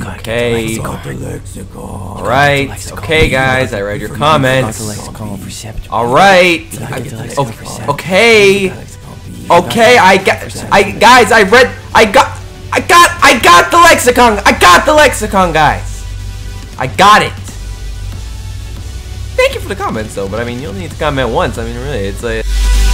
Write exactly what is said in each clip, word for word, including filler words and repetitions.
lexicon. Okay. Lexicon. All right. Okay, guys. I read your comments. All right. I- oh, okay. Okay. I got. I guys. I read. I got. I got. I got the lexicon. I got the lexicon, guys. I got it. Thank you for the comments, though. But I mean, you only need to comment once. I mean, really, it's like.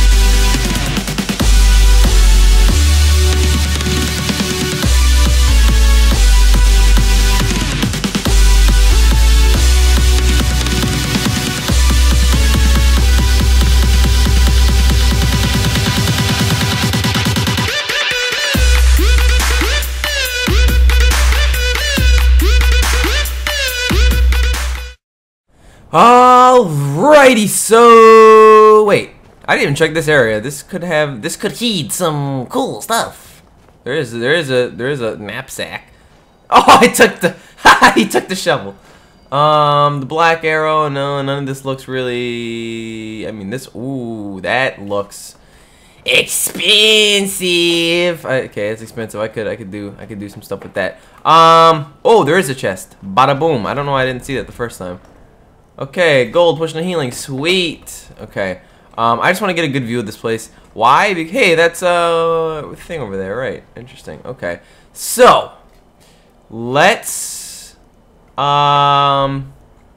Alrighty, so wait, I didn't even check this area. This could have, this could heed some cool stuff. There is, there is a, there is a knapsack. Oh, I took the, he took the shovel. Um, the black arrow. No, none of this looks really. I mean, this. Ooh, that looks expensive. I, okay, it's expensive. I could, I could do, I could do some stuff with that. Um. Oh, there is a chest. Bada boom. I don't know why I didn't see that the first time. Okay, gold, pushing the healing, sweet. Okay, um, I just want to get a good view of this place. Why? Because, hey, that's a thing over there, right? Interesting. Okay, so let's um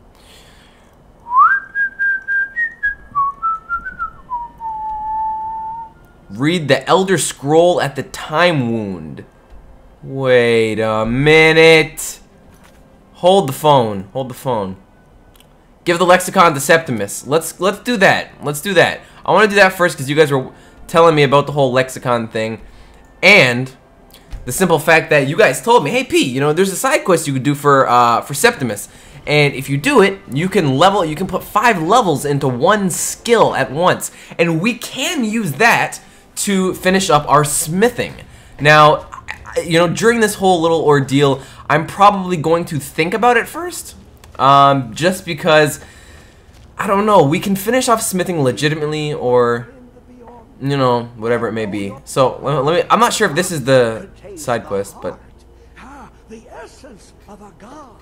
read the Elder Scroll at the Time Wound. Wait a minute. Hold the phone. Hold the phone. Give the lexicon to Septimus. Let's let's do that. Let's do that. I want to do that first because you guys were telling me about the whole lexicon thing, and the simple fact that you guys told me, hey P, you know, there's a side quest you could do for uh, for Septimus, and if you do it, you can level. You can put five levels into one skill at once, and we can use that to finish up our smithing. Now, you know, during this whole little ordeal, I'm probably going to think about it first. Um, just because, I don't know, we can finish off smithing legitimately, or, you know, whatever it may be. So, let, let me, I'm not sure if this is the side quest, but. The essence of a god.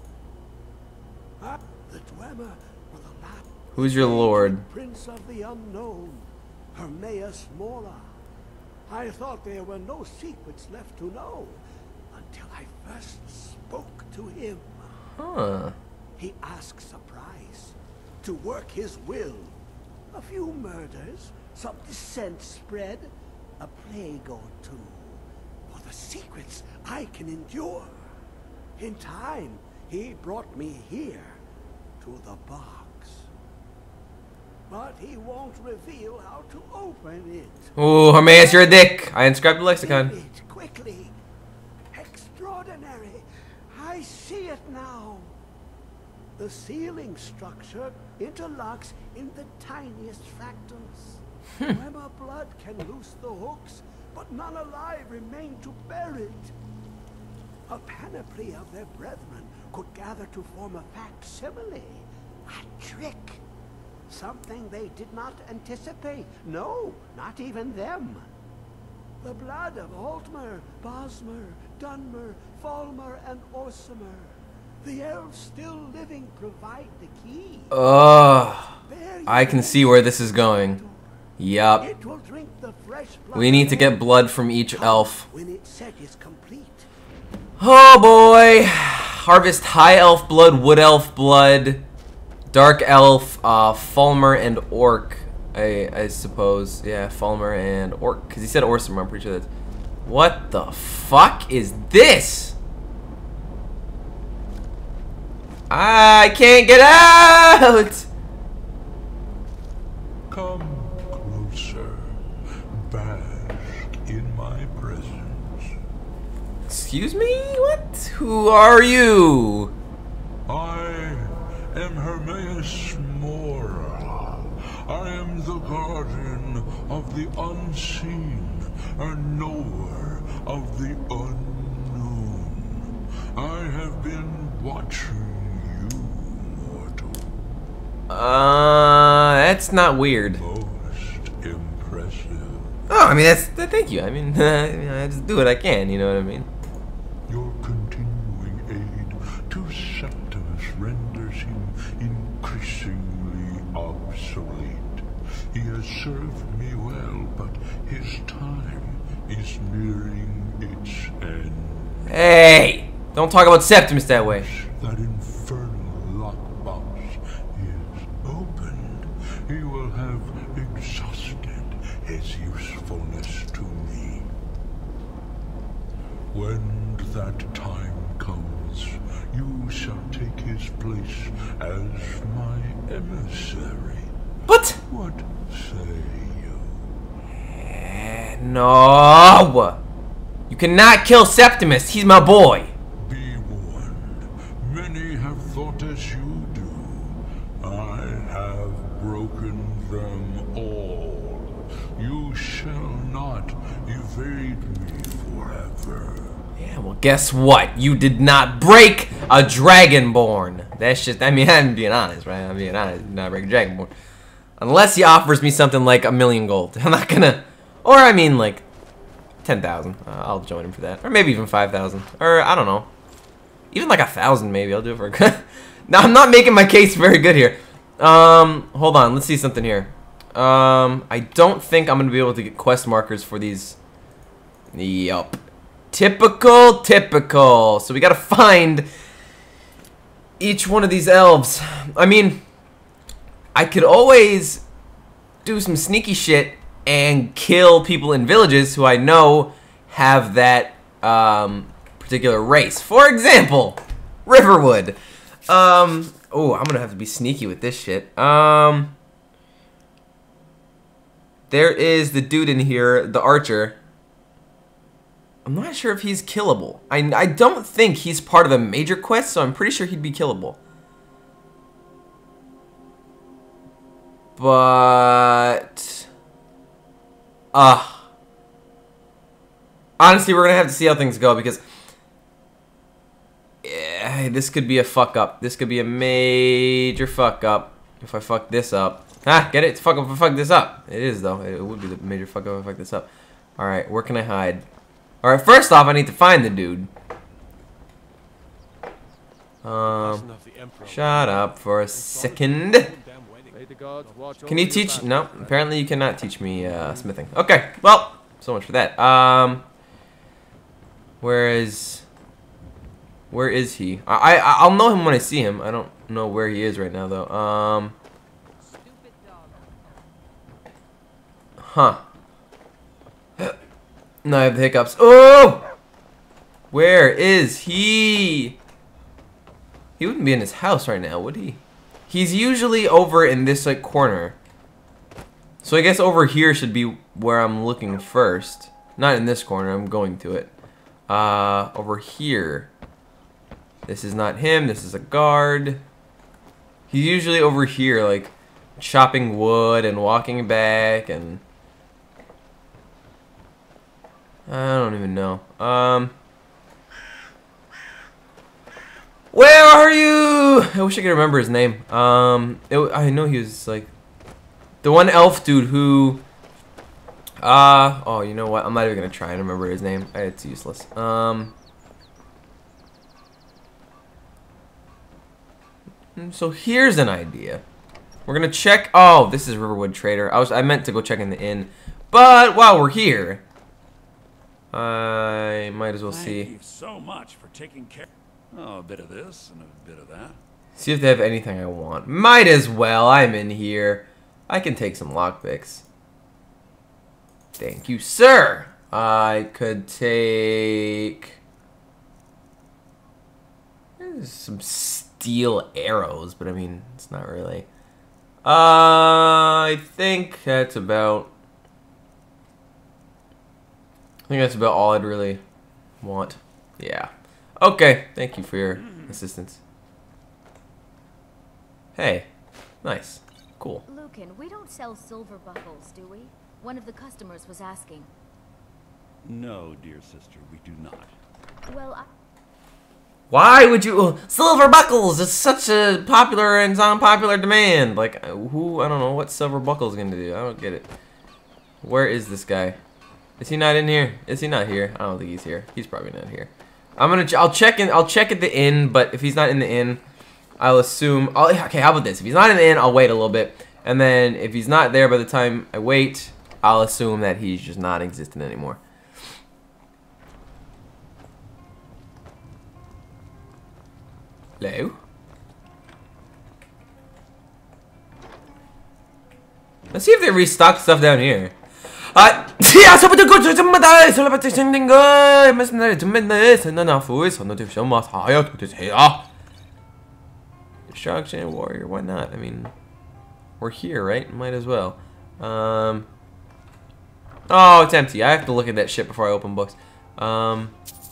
The Dwemer or the lap. Who's your lord? Prince of the unknown, Hermaeus Mora. I thought there were no secrets left to know until I first spoke to him. Huh. He asks a price to work his will. A few murders, some dissent spread, a plague or two. For the secrets I can endure. In time, he brought me here, to the box. But he won't reveal how to open it. Ooh, Hermaeus, you're a dick. I inscribed the lexicon. Read it quickly. Extraordinary. I see it now. The sealing structure interlocks in the tiniest fractals. Dwemer blood can loose the hooks, but none alive remain to bear it. A panoply of their brethren could gather to form a facsimile, a trick. Something they did not anticipate. No, not even them. The blood of Altmer, Bosmer, Dunmer, Falmer, and Orsimer. The elves still living provide the key. Ugh. I can see where this is going. Yup. It will drink the fresh blood. We need to get blood from each elf. When its set is complete. Oh boy. Harvest high elf blood, wood elf blood, dark elf, uh, Falmer, and orc. I, I suppose. Yeah, Falmer and orc. Because he said Orsimer, I'm pretty sure that's. What the fuck is this? I can't get out! Come closer, bask in my presence. Excuse me? What? Who are you? I am Hermaeus Mora. I am the guardian of the unseen, and knower of the unknown. I have been watching. Uh, that's not weird. Most impressive. Oh, I mean, that's, thank you. I mean, I just do what I can, you know what I mean? Your continuing renders him increasingly obsolete. He has served me well, but his time is nearing its end. Hey! Don't talk about Septimus that way. That infernal lockbox is opened. He will have exhausted his usefulness to me. When that time comes, you shall take his place as my emissary. What? What say you? Eh, no! You cannot kill Septimus. He's my boy. Be warned. Many have thought as you do. I have broken them all. You shall not evade me forever. Yeah, well, guess what? You did not break a Dragonborn. That's just, I mean, I'm being honest, right? I'm being honest. You did not break a Dragonborn. Unless he offers me something like a million gold. I'm not gonna, or I mean like ten thousand. Uh, I'll join him for that. Or maybe even five thousand. Or I don't know. Even like a thousand maybe. I'll do it for a good. Now I'm not making my case very good here. Um, hold on. Let's see something here. Um, I don't think I'm gonna be able to get quest markers for these. Yup. Typical, typical. So we gotta find each one of these elves. I mean, I could always do some sneaky shit and kill people in villages who I know have that um, particular race. For example, Riverwood. Um, oh, I'm gonna have to be sneaky with this shit. Um, there is the dude in here, the archer. I'm not sure if he's killable. I, I don't think he's part of a major quest, so I'm pretty sure he'd be killable. But... Uh, honestly, we're going to have to see how things go, because... Yeah, this could be a fuck up. This could be a major fuck up if I fuck this up. Ah, get it? It's fuck up if I fuck this up. It is, though. It would be the major fuck up if I fuck this up. Alright, where can I hide? Alright, first off, I need to find the dude. Um, shut up for a second. Can you teach? No, apparently you cannot teach me uh, smithing. Okay, well, so much for that. Um, where is, where is he? I, I I'll know him when I see him. I don't know where he is right now though. Um, huh. No, I have the hiccups. Oh! Where is he? He wouldn't be in his house right now, would he? He's usually over in this like corner. So I guess over here should be where I'm looking first. Not in this corner, I'm going to it. Uh, over here. This is not him, this is a guard. He's usually over here, like chopping wood and walking back and... I don't even know. Um, where are you? I wish I could remember his name. Um, it, I know he was like the one elf dude who. Uh oh, you know what? I'm not even gonna try and remember his name. It's useless. Um. So here's an idea. We're gonna check. Oh, this is Riverwood Trader. I was I meant to go check in the inn, but while we're here. I might as well see. Thank you so much for taking care. Oh, a bit of this and a bit of that. See if they have anything I want. Might as well. I'm in here. I can take some lockpicks. Thank you, sir. I could take There's some steel arrows, but I mean, it's not really. Uh, I think that's about. I think that's about all I'd really want. Yeah. Okay. Thank you for your assistance. Hey. Nice. Cool. Lucan, we don't sell silver buckles, do we? One of the customers was asking. No, dear sister, we do not. Well, I... Why would you... Oh, silver buckles! It's such a popular and unpopular demand. Like, who... I don't know what silver buckles gonna do. I don't get it. Where is this guy? Is he not in here? Is he not here? I don't think he's here. He's probably not here. I'm gonna. Ch I'll check in. I'll check at the inn. But if he's not in the inn, I'll assume... I'll, okay, how about this? If he's not in the inn, I'll wait a little bit. And then if he's not there by the time I wait, I'll assume that he's just not existent anymore. Hello? Let's see if they restocked stuff down here. 아, 야, 저부터 고쳐 전마다 설라바트 생긴 거, 무슨 날 전맨날 선나나 후에 선노들 점마 사야 되세요. Destruction, warrior, why not? I mean, we're here, right? Might as well. Um. Oh, it's empty. I have to look at that shit before I open books. Um.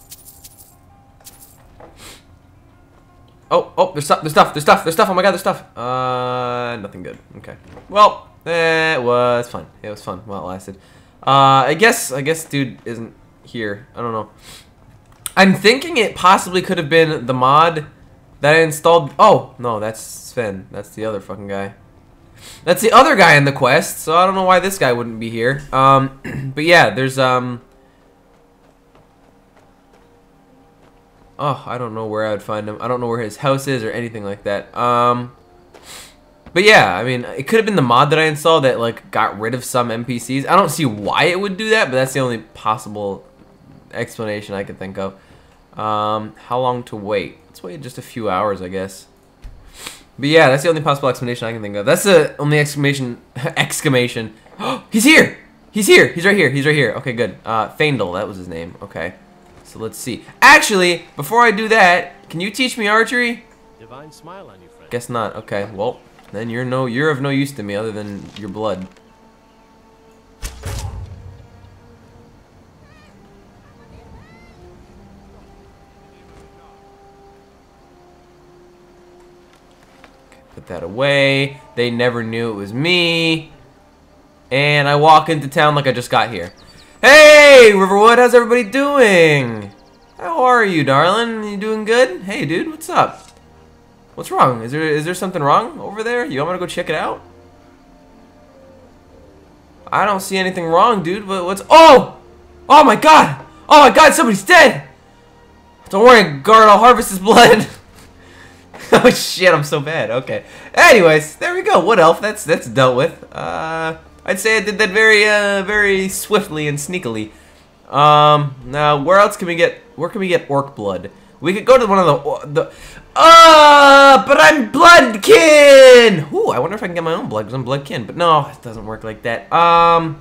Oh, oh, there's stuff, there's stuff, there's stuff, there's stuff. Oh my god, there's stuff. Uh, nothing good. Okay. Well, it was fun. It was fun while it lasted. Uh, I guess, I guess dude isn't here. I don't know. I'm thinking it possibly could have been the mod that I installed. Oh, no, that's Sven. That's the other fucking guy. That's the other guy in the quest, so I don't know why this guy wouldn't be here. Um, but yeah, there's, um... Oh, I don't know where I would find him. I don't know where his house is or anything like that. Um... But yeah, I mean, it could have been the mod that I installed that, like, got rid of some N P Cs. I don't see why it would do that, but that's the only possible explanation I can think of. Um, how long to wait? Let's wait just a few hours, I guess. But yeah, that's the only possible explanation I can think of. That's the only exclamation, exclamation. He's here! He's here! He's right here, he's right here. Okay, good. Uh, Faendal, that was his name. Okay. So let's see. Actually, before I do that, can you teach me archery? Divine smile on you, friend. Guess not. Okay, well, then you're no, you're of no use to me other than your blood. Put that away. They never knew it was me. And I walk into town like I just got here. Hey, Riverwood, how's everybody doing? How are you, darling? You doing good? Hey, dude, what's up? What's wrong? Is there is there something wrong over there? You want me to go check it out? I don't see anything wrong, dude. But what's... Oh! Oh my god! Oh my god, somebody's dead! Don't worry, guard, I'll harvest his blood. Oh shit, I'm so bad. Okay. Anyways, there we go. Wood Elf, that's that's dealt with. Uh, I'd say I did that very uh very swiftly and sneakily. Um, now where else can we get? Where can we get orc blood? We could go to one of the the. Uh, but I'm bloodkin. Ooh, I wonder if I can get my own blood because I'm bloodkin. But no, it doesn't work like that. Um,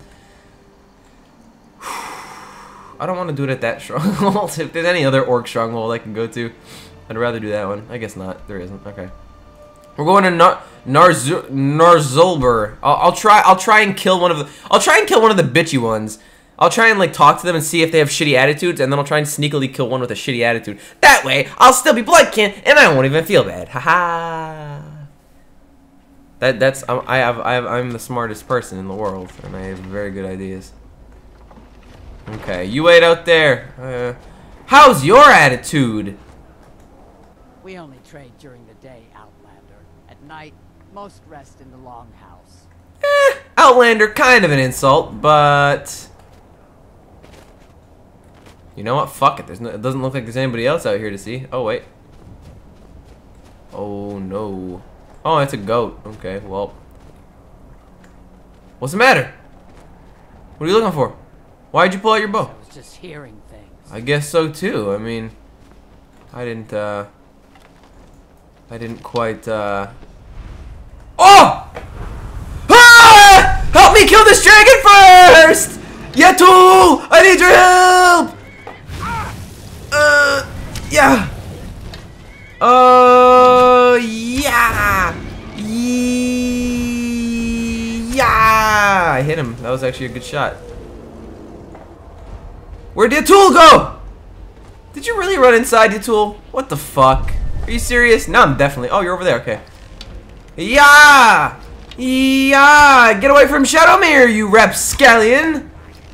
I don't want to do it at that stronghold. If there's any other orc stronghold I can go to, I'd rather do that one. I guess not. There isn't. Okay. We're going to Nar Narz Narzulbur. I'll, I'll try. I'll try and kill one of the. I'll try and kill one of the bitchy ones. I'll try and like talk to them and see if they have shitty attitudes, and then I'll try and sneakily kill one with a shitty attitude. That way, I'll still be bloodkin, and I won't even feel bad. Haha. That that's um, I have I have I'm the smartest person in the world, and I have very good ideas. Okay, you wait out there. Uh, how's your attitude? We only trade during the day, Outlander. At night, most rest in the Longhouse. Eh, Outlander, kind of an insult, but you know what? Fuck it. There's no. It doesn't look like there's anybody else out here to see. Oh wait. Oh no. Oh, it's a goat. Okay, well. What's the matter? What are you looking for? Why'd you pull out your bow? I was just hearing things. I guess so too. I mean, I didn't. uh... I didn't quite, uh... Oh! Ah! Help me kill this dragon first! Yetul! I need your help! Uh, yeah. Uh, yeah! Yeah! I hit him. That was actually a good shot. Where'd Yetul go? Did you really run inside, Yetul? What the fuck? Are you serious? No, I'm definitely... Oh, you're over there. Okay. Yeah! Yeah! Get away from Shadowmere, you rapscallion!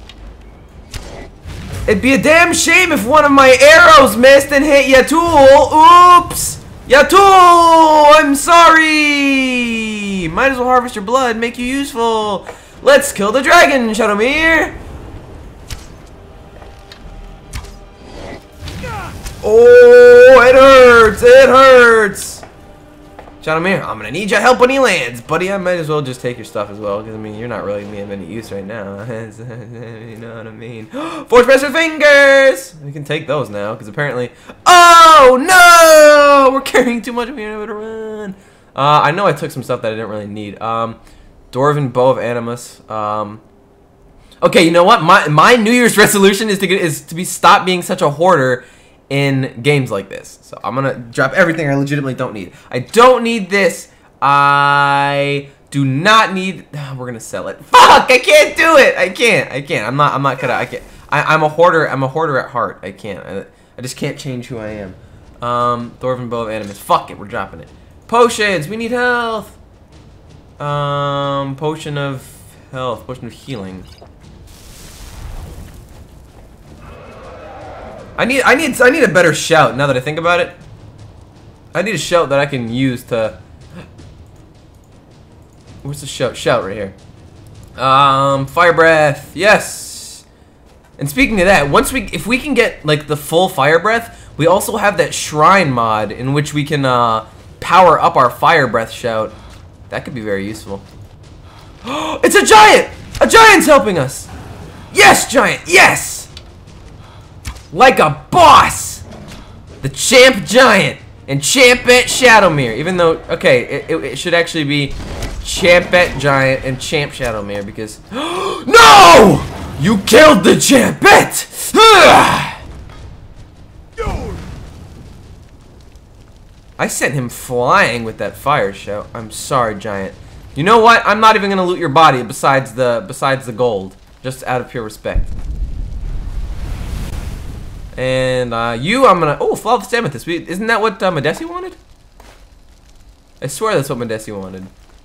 It'd be a damn shame if one of my arrows missed and hit Yetul. Oops! Yetul! I'm sorry! Might as well harvest your blood, make you useful. Let's kill the dragon, Shadowmere! Oh, it hurts! It hurts! Shadowmere, I'm gonna need your help when he lands, buddy. I might as well just take your stuff as well, because I mean, you're not really me of any use right now. You know what I mean? Forge Master Fingers! We can take those now, because apparently... Oh, no! We're carrying too much. We're able to run. Uh, I know I took some stuff that I didn't really need. Um, Dwarven Bow of Animus. Um... Okay, you know what? My my New Year's resolution is to get is to be stop being such a hoarder in games like this. So I'm gonna drop everything I legitimately don't need. I don't need this. I do not need. We're gonna sell it. Fuck! I can't do it. I can't. I can't. I'm not. I'm not gonna. I can't. I, I'm a hoarder. I'm a hoarder at heart. I can't. I, I just can't change who I am. Um, Dwarven Bow of Animus. Fuck it. We're dropping it. Potions. We need health. Um, potion of health. Potion of healing. I need, I need, I need a better shout. Now that I think about it, I need a shout that I can use to. Where's the shout? Shout right here. Um, fire breath. Yes. And speaking of that, once we, if we can get like the full fire breath, we also have that shrine mod in which we can uh, power up our fire breath shout. That could be very useful. It's a giant. A giant's helping us. Yes, giant. Yes. Like a boss! The Champ Giant and Champette Shadowmere. Even though, okay, it, it, it should actually be Champette Giant and Champ Shadowmere because... No! You killed the Champette! I sent him flying with that fire shout. I'm sorry, Giant. You know what? I'm not even gonna loot your body besides the besides the gold. Just out of pure respect. And uh, you, I'm gonna. Oh, Flawless Amethyst. We, isn't that what uh, Madesi wanted? I swear that's what Madesi wanted.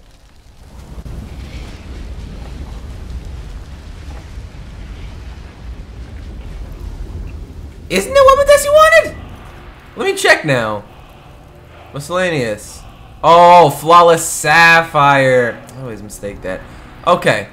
Isn't that what Madesi wanted? Let me check now. Miscellaneous. Oh, Flawless Sapphire. I always mistake that. Okay.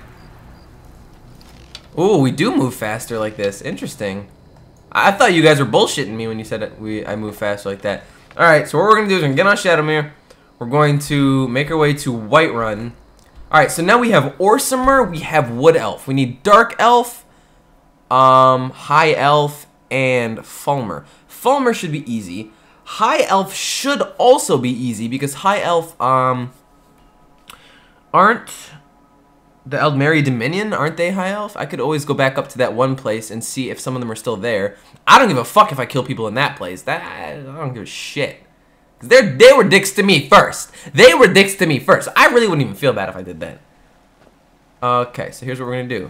Ooh, we do move faster like this. Interesting. I thought you guys were bullshitting me when you said that we I move faster like that. Alright, so what we're going to do is we're going to get on Shadowmere. We're going to make our way to Whiterun. Alright, so now we have Orsimer, we have Wood Elf. We need Dark Elf, um, High Elf, and Fulmer. Fulmer should be easy. High Elf should also be easy because High Elf, um, aren't... The Eldmeri Dominion, aren't they High Elf? I could always go back up to that one place and see if some of them are still there. I don't give a fuck if I kill people in that place. That I don't give a shit. Cause they they were dicks to me first. They were dicks to me first. I really wouldn't even feel bad if I did that. Okay, so here's what we're gonna do.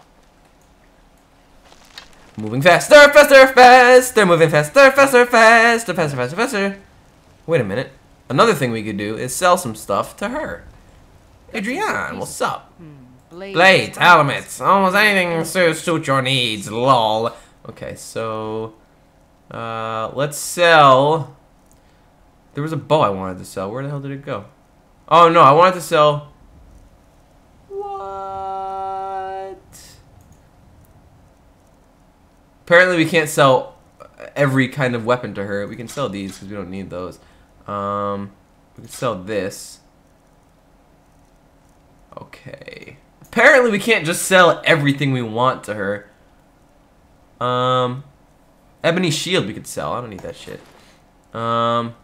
Moving faster, faster, faster. Moving faster, faster, faster, faster, faster, faster. Wait a minute. Another thing we could do is sell some stuff to her. Adrian, what's up? Blades, Blades, helmets, almost anything to suit your needs, lol. Okay, so... Uh, let's sell... There was a bow I wanted to sell. Where the hell did it go? Oh, no, I wanted to sell... What? Apparently we can't sell every kind of weapon to her. We can sell these because we don't need those. Um, we can sell this. Okay. Apparently we can't just sell everything we want to her. Um, Ebony Shield we could sell. I don't need that shit. Um,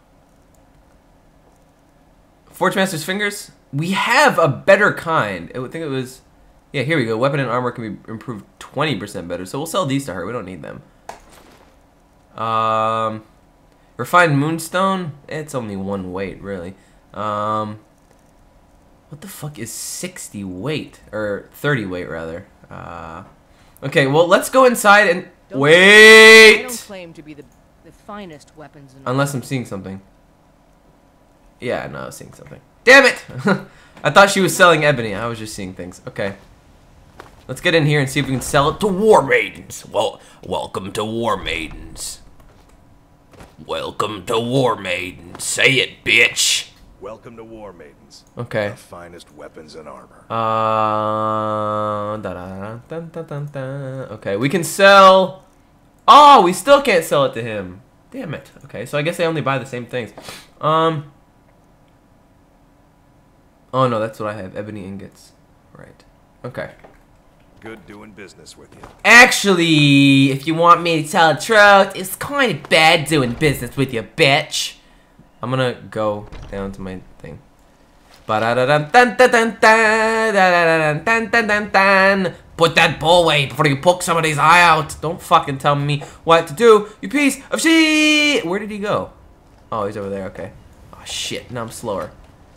Forge Master's Fingers. We have a better kind. I would think it was... Yeah, here we go. Weapon and armor can be improved twenty percent better. So we'll sell these to her. We don't need them. Um, Refined Moonstone. It's only one weight, really. Um... What the fuck is sixty weight? Or thirty weight, rather. Uh, okay, well, let's go inside and... Don't Wait! I don't claim to be the, the finest weapons in Unless I'm seeing something. Yeah, no, I was seeing something. Damn it! I thought she was selling ebony. I was just seeing things. Okay. Let's get in here and see if we can sell it to War Maidens. Well, welcome to War Maidens. Welcome to War Maidens. Say it, bitch! Welcome to War Maidens. Okay. The finest weapons and armor. Uh, da, da, da, da, da, da. Okay, we can sell... Oh, we still can't sell it to him. Damn it. Okay, so I guess they only buy the same things. Um, Oh no, that's what I have. Ebony ingots. Right. Okay. Good doing business with you. Actually, if you want me to tell the truth, it's kind of bad doing business with you, bitch. I'm gonna go down to my thing. Put that ball away before you poke somebody's eye out. Don't fucking tell me what to do, you piece of shit. Where did he go? Oh, he's over there. Okay. Oh shit. Now I'm slower.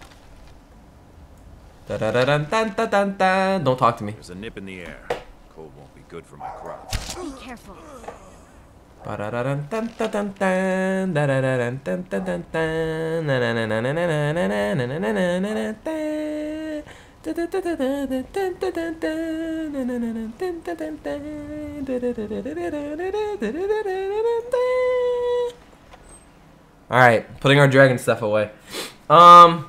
Don't talk to me. There's a nip in the air. Cold won't be good for my crop. Be careful. Alright, putting our dragon stuff away. Um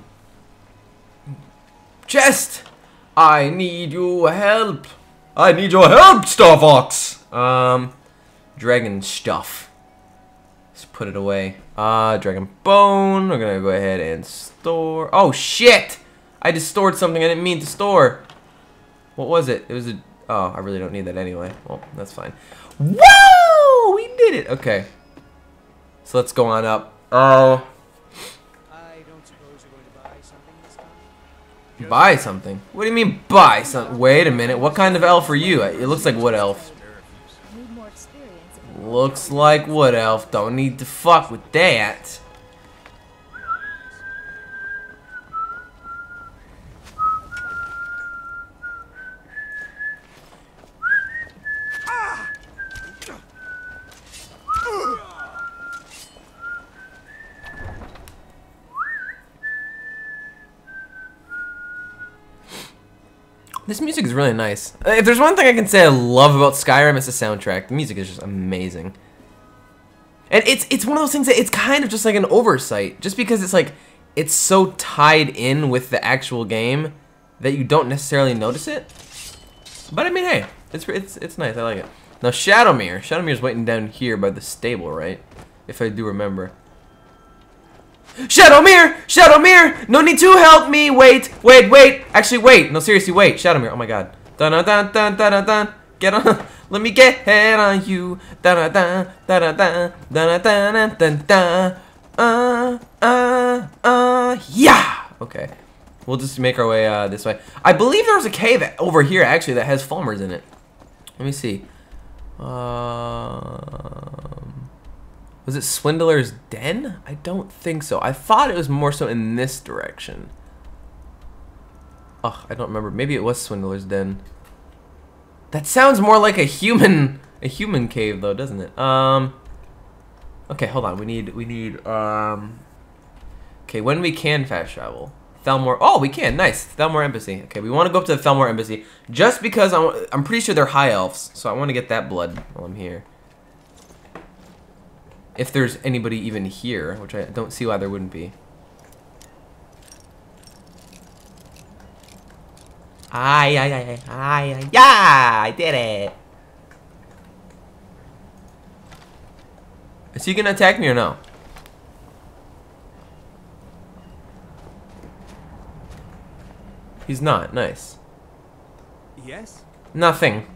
Chest! I need your help. I need your help, Starfox! Um Dragon stuff. Let's put it away. Uh dragon bone. We're gonna go ahead and store. Oh shit! I just stored something I didn't mean to store. What was it? It was a oh, I really don't need that anyway. Well, that's fine. Whoa! We did it! Okay. So let's go on up. Oh. I don't suppose you're going to buy something this time? Buy something? What do you mean buy something? Wait a minute. What kind of elf are you? It looks like wood elf. Need more experience. Looks like wood elf. Don't need to fuck with that. This music is really nice. If there's one thing I can say I love about Skyrim, it's the soundtrack. The music is just amazing. And it's it's one of those things that it's kind of just like an oversight. Just because it's like, it's so tied in with the actual game that you don't necessarily notice it. But I mean, hey, it's it's it's nice. I like it. Now Shadowmere. Shadowmere's waiting down here by the stable, right? If I do remember. Shadowmere! Shadowmere! No need to help me! Wait, wait, wait! Actually, wait! No, seriously, wait! Shadowmere, oh my god. Dun dun dun dun dun dun! Get on! Let me get on you! Dun dun dun dun dun dun dun dun dun! Uh, uh, uh, yeah! Okay. We'll just make our way uh, this way. I believe there was a cave over here, actually, that has Falmers in it. Let me see. Um... Was it Swindler's Den? I don't think so. I thought it was more so in this direction. Oh, I don't remember. Maybe it was Swindler's Den. That sounds more like a human, a human cave, though, doesn't it? Um. Okay, hold on. We need, we need. Um. Okay, when we can fast travel, Thalmor. Oh, we can. Nice, Thalmor Embassy. Okay, we want to go up to the Thalmor Embassy just because I'm, I'm pretty sure they're high elves, so I want to get that blood while I'm here. If there's anybody even here, which I don't see why there wouldn't be. Ay, ay, ay, ay, ay, yeah, I did it. Is he gonna attack me or no? He's not. Nice. Yes? Nothing.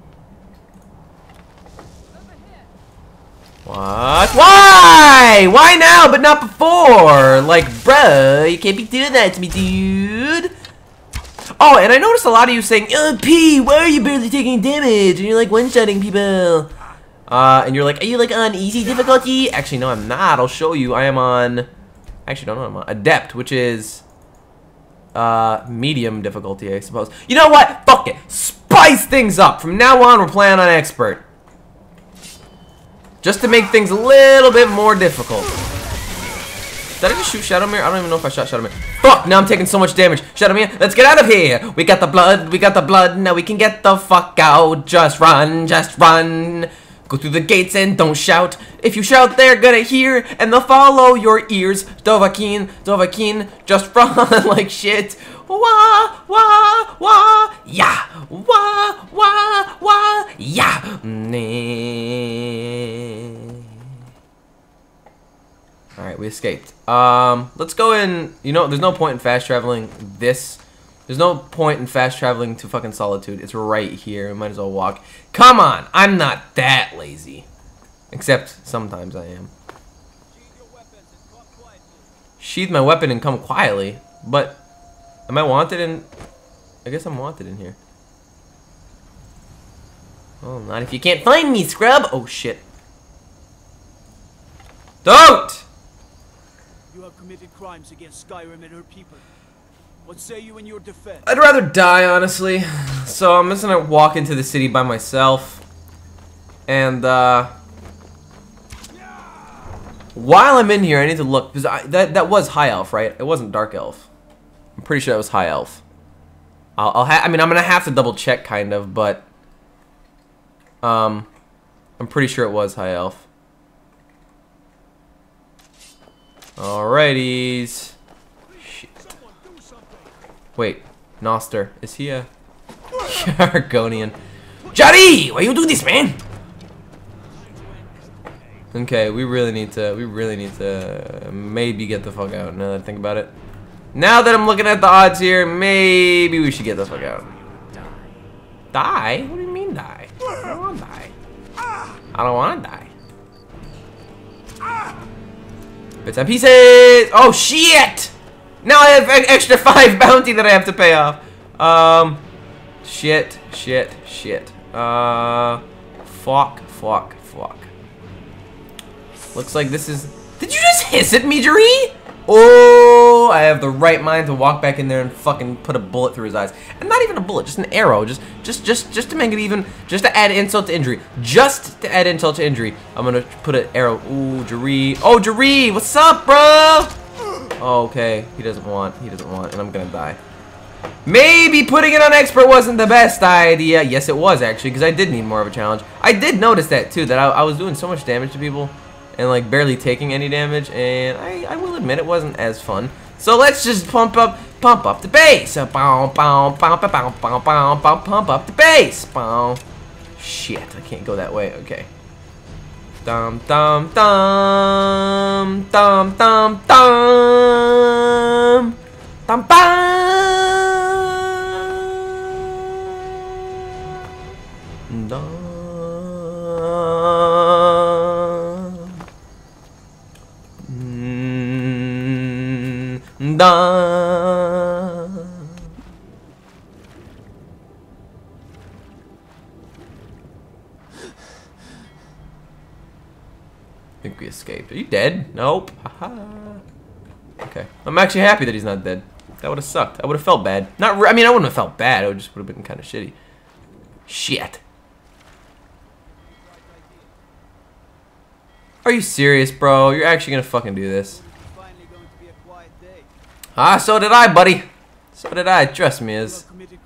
What? Why? Why now but not before? Like, bruh, you can't be doing that to me, dude. Oh, and I noticed a lot of you saying, uh, P, why are you barely taking damage? And you're like one-shotting people. Uh, and you're like, are you like on easy difficulty? Actually, no, I'm not. I'll show you. I am on, actually, don't know what I'm on. Adept, which is, uh, medium difficulty, I suppose. You know what? Fuck it. Spice things up. From now on, we're playing on expert. Just to make things a little bit more difficult. Did I just shoot Shadowmere? I don't even know if I shot Shadowmere. Fuck! Now I'm taking so much damage. Shadowmere, let's get out of here! We got the blood, we got the blood, now we can get the fuck out. Just run, just run. Go through the gates and don't shout. If you shout, they're gonna hear, and they'll follow your ears. Dovahkiin, Dovahkiin, just run like shit. Wah, wah, wah, yeah. Wah, wah, wah, yeah. Alright, we escaped. Um, let's go in. You know, there's no point in fast traveling this. There's no point in fast traveling to fucking Solitude. It's right here. We might as well walk. Come on! I'm not that lazy. Except sometimes I am. Sheathe my weapon and come quietly. But, am I wanted in... I guess I'm wanted in here. Oh, not if you can't find me, scrub! Oh, shit. Don't! You have committed crimes against Skyrim and her people. What say you in your defense? I'd rather die, honestly. So I'm just gonna walk into the city by myself. And, uh... while I'm in here, I need to look. Because I, that, that was High Elf, right? It wasn't Dark Elf. I'm pretty sure that was High Elf. I'll, I'll ha I mean, I'm gonna have to double check, kind of, but... Um... I'm pretty sure it was High Elf. Alrighties. Shit. Wait, Noster. Is he a Argonian? Jari! Why you do this, man? Okay, we really need to, we really need to maybe get the fuck out, now that I think about it. Now that I'm looking at the odds here, maybe we should get the fuck out. Die? What do you mean die? I don't wanna die. I don't wanna die. Bits and pieces! Oh shit! Now I have an extra five bounty that I have to pay off. Um, shit, shit, shit. Uh, fuck, fuck, fuck. Looks like this is... Did you just hiss at me, Jari? Oh, I have the right mind to walk back in there and fucking put a bullet through his eyes. And not even a bullet, just an arrow. Just, just, just, just to make it even, just to add insult to injury. Just to add insult to injury. I'm gonna put an arrow. Ooh, Jari. Oh, Jari, what's up, bro? Oh, okay, he doesn't want, he doesn't want, and I'm gonna die. Maybe putting it on expert wasn't the best idea. Yes, it was actually, because I did need more of a challenge. I did notice that too, that I, I was doing so much damage to people. And like barely taking any damage, and I, I will admit it wasn't as fun. So let's just pump up, pump up the bass. Pump up the bass. Shit, I can't go that way. Okay. Dum dum dum dum dum dum dum dum dum. Done. I think we escaped. Are you dead? Nope. Haha. Okay. I'm actually happy that he's not dead. That would have sucked. I would have felt bad. Not. Re I mean, I wouldn't have felt bad. It just would have been kind of shitty. Shit. Are you serious, bro? You're actually gonna fucking do this? Ah, so did I, buddy. So did I. Trust me, is.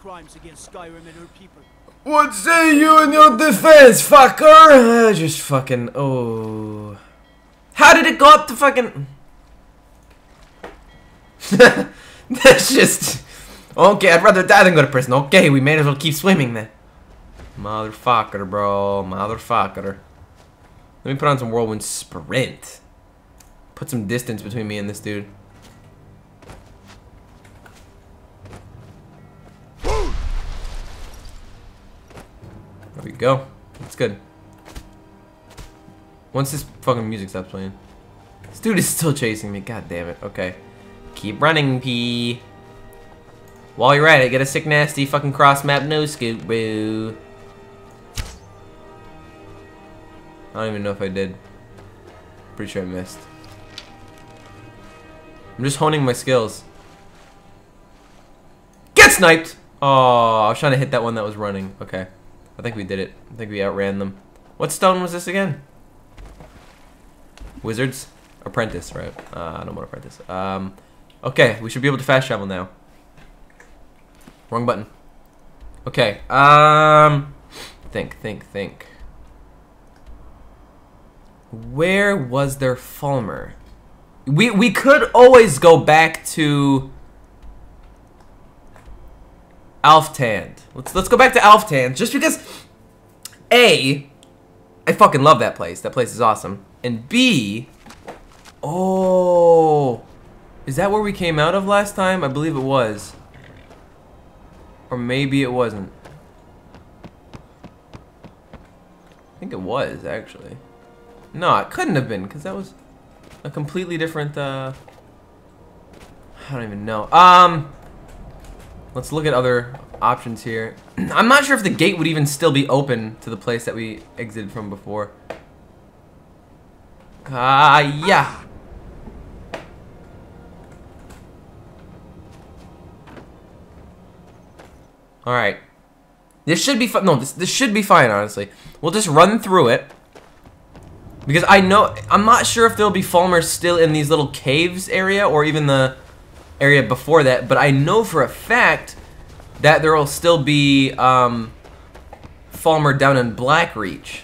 What say you in your defense, fucker? Uh, just fucking. Oh. How did it go up to fucking? That's just. Okay, I'd rather die than go to prison. Okay, we may as well keep swimming then. Motherfucker, bro. Motherfucker. Let me put on some whirlwind sprint. Put some distance between me and this dude. There we go. That's good. Once this fucking music stops playing. This dude is still chasing me. God damn it. Okay. Keep running, P. While you're at it, get a sick, nasty fucking cross map no scoop, boo. I don't even know if I did. Pretty sure I missed. I'm just honing my skills. Get sniped! Oh, I was trying to hit that one that was running. Okay. I think we did it. I think we outran them. What stone was this again? Wizard's Apprentice, right? Uh, I don't want Apprentice. Um, okay, we should be able to fast travel now. Wrong button. Okay. Um, think, think, think. Where was there Falmer? We we could always go back to Alftand. Let's let's go back to Alftand just because A, I fucking love that place. That place is awesome. And B, Oh, is that where we came out of last time? I believe it was. Or maybe it wasn't. I think it was, actually. No, it couldn't have been, because that was a completely different, uh... I don't even know. Um, let's look at other options here. I'm not sure if the gate would even still be open to the place that we exited from before. Ah, uh, yeah. All right. This should be fun. No, this this should be fine. Honestly, we'll just run through it because I know I'm not sure if there'll be Falmer still in these little caves area or even the area before that. But I know for a fact that there will still be um, Falmer down in Blackreach.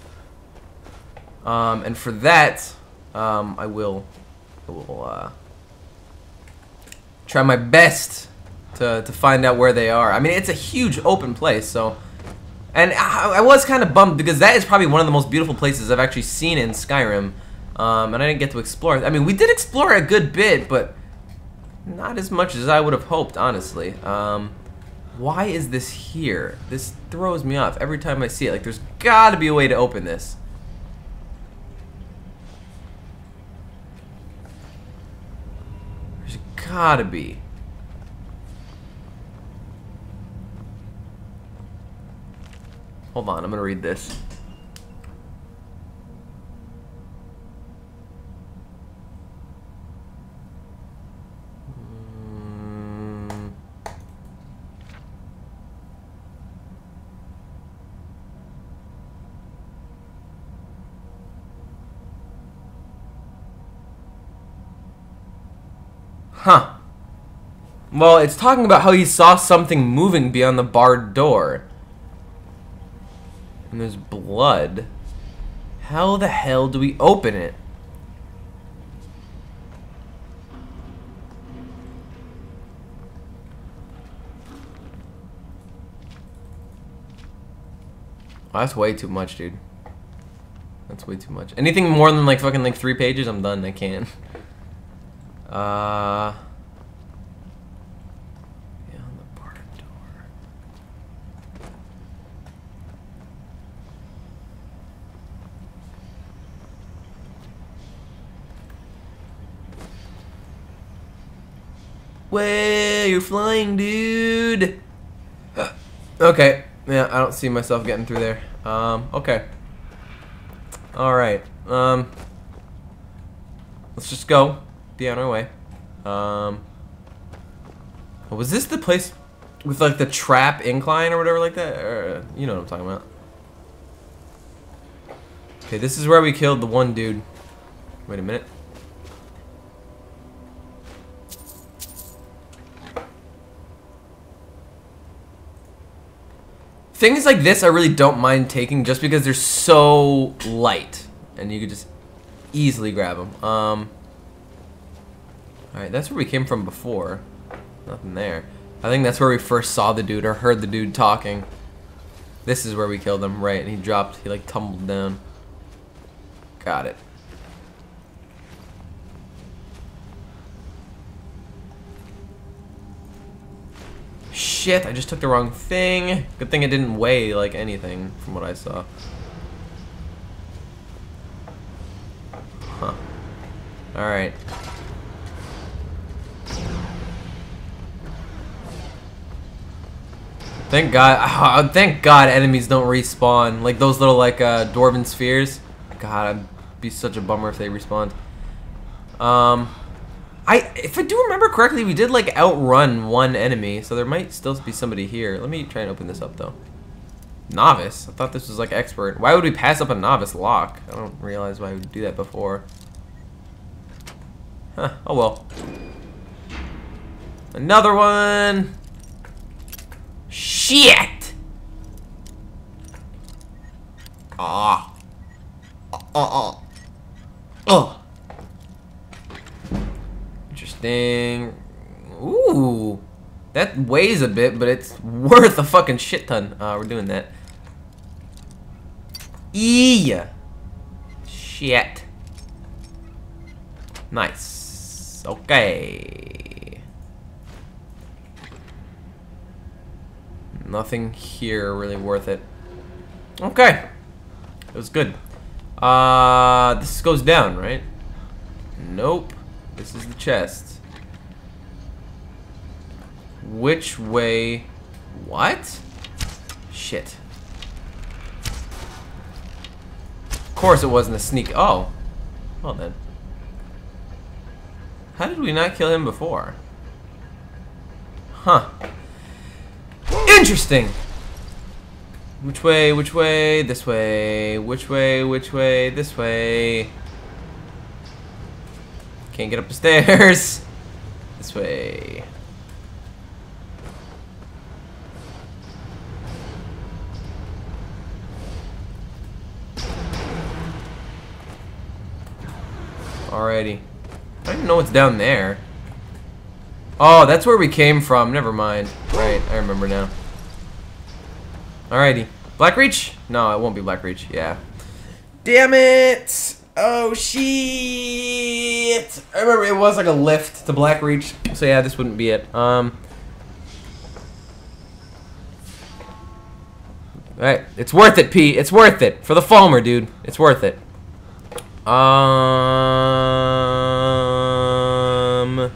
Um, and for that, um, I will, I will uh, try my best to to find out where they are. I mean, it's a huge open place, so, and I, I was kind of bummed because that is probably one of the most beautiful places I've actually seen in Skyrim, um, and I didn't get to explore it. I mean, we did explore a good bit, but not as much as I would have hoped, honestly. Um, why is this here? This throws me off every time I see it. Like, there's got to be a way to open this. There's gotta be. Hold on, I'm gonna read this. Mm. Huh. Well, it's talking about how he saw something moving beyond the barred door. And there's blood. How the hell do we open it? Oh, that's way too much, dude. That's way too much. Anything more than like fucking like three pages, I'm done. I can't. Uh... Way, you're flying, dude. Okay, yeah, I don't see myself getting through there. Um, okay. All right. Um, let's just go. Be on our way. Um, was this the place with like the trap incline or whatever like that? Or, you know what I'm talking about. Okay, this is where we killed the one dude. Wait a minute. Things like this I really don't mind taking just because they're so light and you could just easily grab them. Um, Alright, that's where we came from before. Nothing there. I think that's where we first saw the dude or heard the dude talking. This is where we killed him, right? And he dropped, he like tumbled down. Got it. Shit, I just took the wrong thing. Good thing it didn't weigh like anything from what I saw. Huh. Alright. Thank God. Oh, thank God enemies don't respawn. Like those little like uh, dwarven spheres. God, I'd be such a bummer if they respawned. Um... I, if I do remember correctly, we did like outrun one enemy, so there might still be somebody here. Let me try and open this up though. Novice? I thought this was like expert. Why would we pass up a novice lock? I don't realize why we would do that before. Huh, oh well. Another one! Shit! Ah. Uh, uh, uh. Oh. Interesting. Ooh. That weighs a bit, but it's worth a fucking shit ton. Uh, we're doing that. Yeah. Shit. Nice. Okay. Nothing here really worth it. Okay. It was good. Uh, this goes down, right? Nope. This is the chest. Which way? What? Shit. Of course it wasn't a sneak. Oh. Well then. How did we not kill him before? Huh. Interesting. Which way, which way, this way, which way, which way, this way. Can't get up the stairs. This way. Alrighty. I don't even know what's down there. Oh, that's where we came from. Never mind. Right, I remember now. Alrighty. Blackreach? No, it won't be Blackreach. Yeah. Damn it! Oh, shit! I remember it was like a lift to Blackreach. So yeah, this wouldn't be it. Um. Alright, it's worth it, Pete. It's worth it. For the Falmer, dude. It's worth it. Um.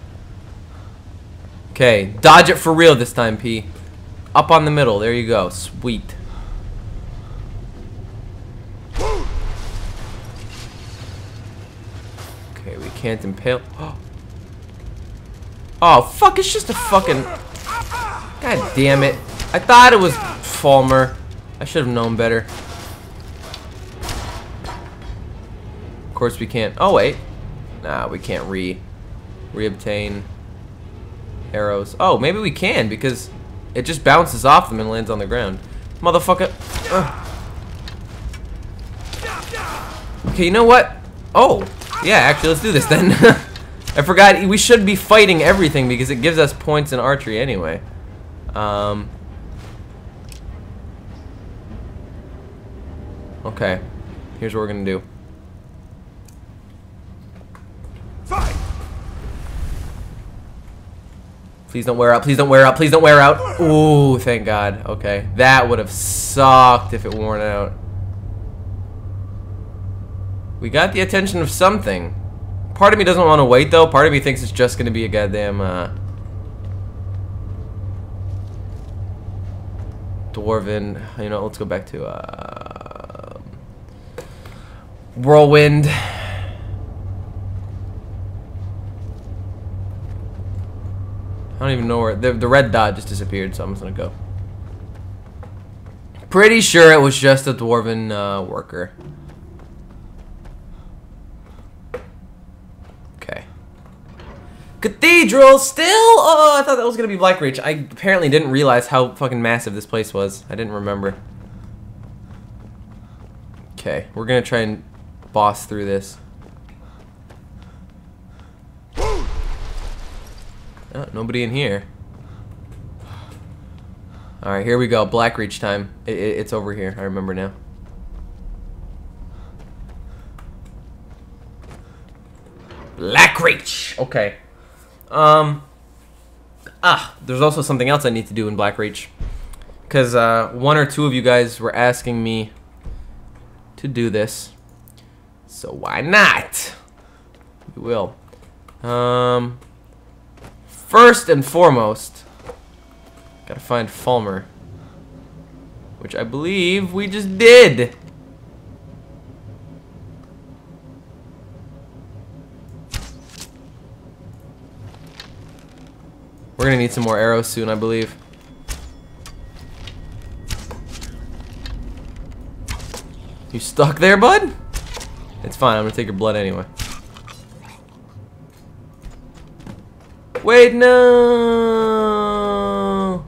Okay, dodge it for real this time, P. Up on the middle. There you go. Sweet. Okay, we can't impale. Oh, fuck. It's just a fucking. God damn it. I thought it was Falmer. I should have known better. Of course we can't. Oh wait, nah, we can't re reobtain arrows. Oh, maybe we can because it just bounces off them and lands on the ground. Motherfucker. Ugh. Okay, you know what? Oh, yeah. Actually, let's do this then. I forgot we should be fighting everything because it gives us points in archery anyway. Um. Okay. Here's what we're gonna do. Please don't wear out. Please don't wear out. Please don't wear out. Ooh, thank God. Okay. That would have sucked if it worn out. We got the attention of something. Part of me doesn't want to wait, though. Part of me thinks it's just going to be a goddamn, uh... Dwarven. You know, let's go back to, uh... Whirlwind. I don't even know where the, the red dot just disappeared, so I'm just gonna go. Pretty sure it was just a dwarven uh, worker. Okay. Cathedral still? Oh, I thought that was gonna be Blackreach. I apparently didn't realize how fucking massive this place was. I didn't remember. Okay, we're gonna try and boss through this. Oh, nobody in here. Alright, here we go. Blackreach time. It, it, it's over here. I remember now. Blackreach! Okay. Um. Ah, there's also something else I need to do in Blackreach. Because uh, one or two of you guys were asking me to do this. So why not? We will. Um... First and foremost, gotta find Falmer, which I believe we just did. We're gonna need some more arrows soon, I believe. You stuck there, bud? It's fine, I'm gonna take your blood anyway. Wait, no.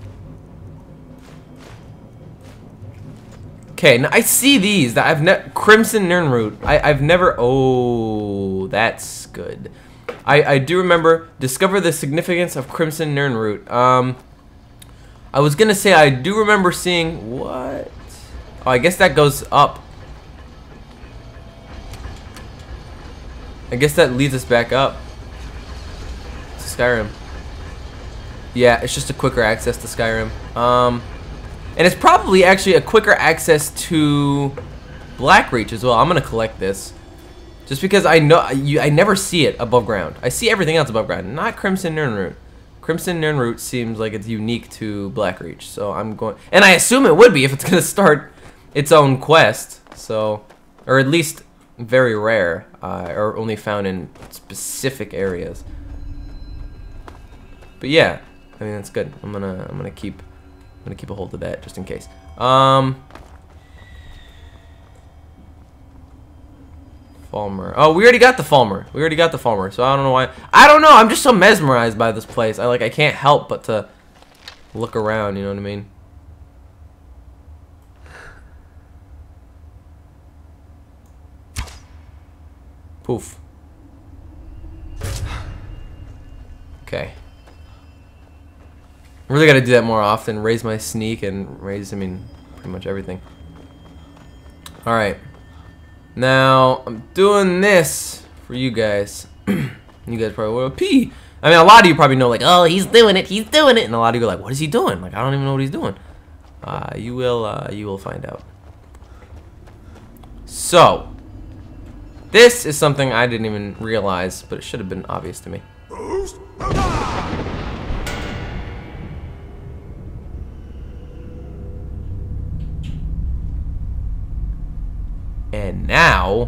Okay, now I see these that I've never Crimson Nirnroot. I I've never. Oh, that's good. I I do remember discover the significance of Crimson Nirnroot. Um, I was gonna say I do remember seeing what. Oh, I guess that goes up. I guess that leads us back up to Skyrim. Yeah, it's just a quicker access to Skyrim. Um, and it's probably actually a quicker access to Blackreach as well. I'm gonna collect this, just because I know you. I never see it above ground. I see everything else above ground, not Crimson Nirnroot. Crimson Nirnroot seems like it's unique to Blackreach, so I'm going. And I assume it would be if it's gonna start its own quest. So, or at least very rare, uh, or only found in specific areas. But yeah. I mean, that's good. I'm gonna I'm gonna keep I'm gonna keep a hold of that just in case. Um Falmer. Oh, we already got the Falmer. We already got the Falmer, so I don't know why. I don't know, I'm just so mesmerized by this place. I like I can't help but to look around, you know what I mean? Poof. Okay. Really gotta do that more often. Raise my sneak and raise, I mean, pretty much everything. Alright. Now, I'm doing this for you guys. You guys probably will pee. I mean, a lot of you probably know, like, oh, he's doing it, he's doing it. And a lot of you are like, what is he doing? Like, I don't even know what he's doing. Uh, you will, uh, you will find out. So, this is something I didn't even realize, but it should have been obvious to me. And now,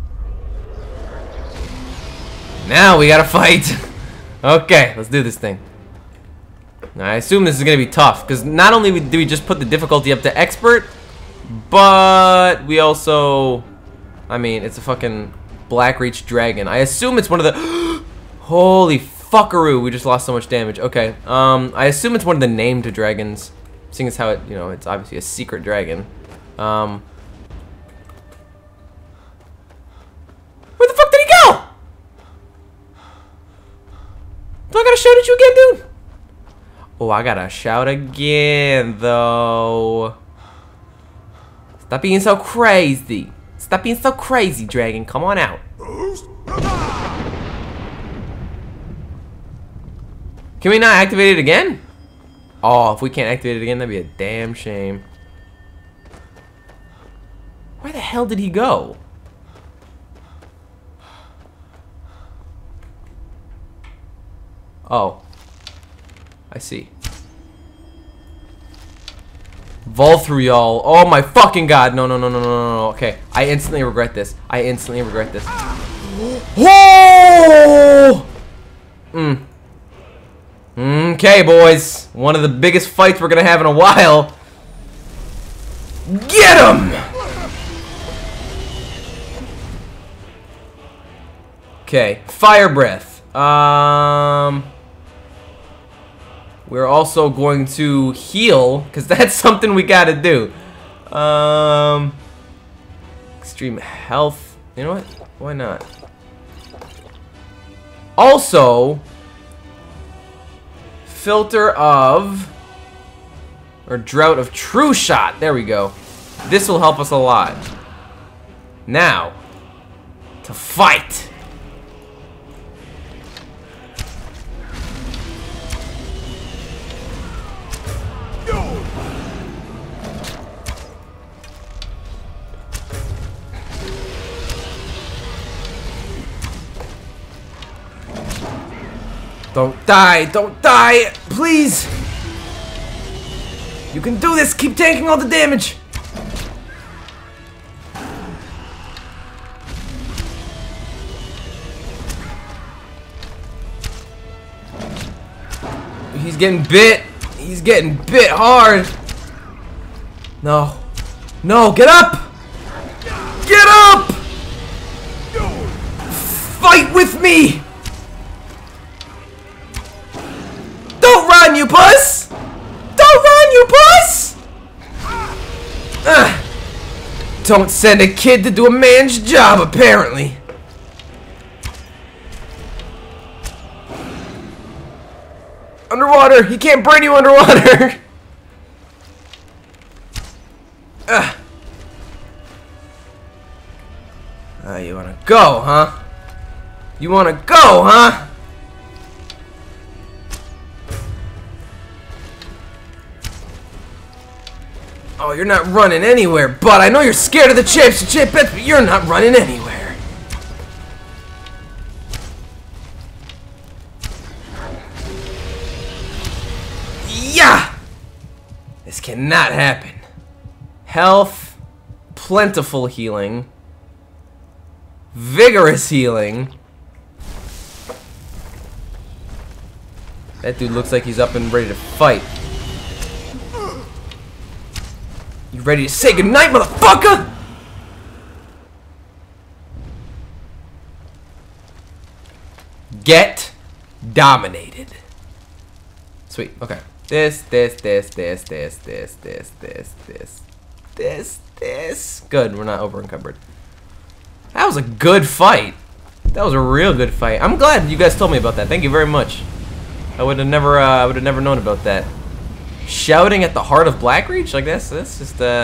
now we gotta fight. Okay, let's do this thing. Now, I assume this is gonna be tough, because not only do we just put the difficulty up to expert, but we also, I mean, it's a fucking Blackreach dragon. I assume it's one of the, holy fuckaroo, we just lost so much damage. Okay, um, I assume it's one of the named dragons, seeing as how it, you know, it's obviously a secret dragon. Um, Where the fuck did he go? Do I gotta shout at you again, dude? Oh, I gotta shout again, though. Stop being so crazy. Stop being so crazy, dragon. Come on out. Can we not activate it again? Oh, if we can't activate it again, that'd be a damn shame. Where the hell did he go? Oh, I see. Volthriol. Oh my fucking god. No, no, no, no, no, no, no. Okay, I instantly regret this. I instantly regret this. Oh! Mm. Okay, boys. One of the biggest fights we're gonna have in a while. Get him! Okay, fire breath. Um... We're also going to heal, because that's something we gotta do. Um, extreme health. You know what? Why not? Also, filter of, or drought of true shot. There we go. This will help us a lot. Now, to fight. Don't die, don't die, please! You can do this, keep tanking all the damage! He's getting bit, he's getting bit hard! No, no, get up! Get up! Fight with me! Don't run, you puss! Don't run, you puss! Uh, don't send a kid to do a man's job, apparently. Underwater! He can't burn you underwater! uh. Uh, you wanna go, huh? You wanna go, huh? Oh, you're not running anywhere, but I know you're scared of the chips, chip bits, but you're not running anywhere. Yeah! This cannot happen. Health, plentiful healing, vigorous healing. That dude looks like he's up and ready to fight. You ready to say goodnight, motherfucker? Get dominated. Sweet, okay. This, this, this, this, this, this, this, this, this, this, this. Good, we're not over encumbered. That was a good fight. That was a real good fight. I'm glad you guys told me about that. Thank you very much. I would have never, uh, I would have never known about that. Shouting at the heart of Blackreach like this, that's just uh,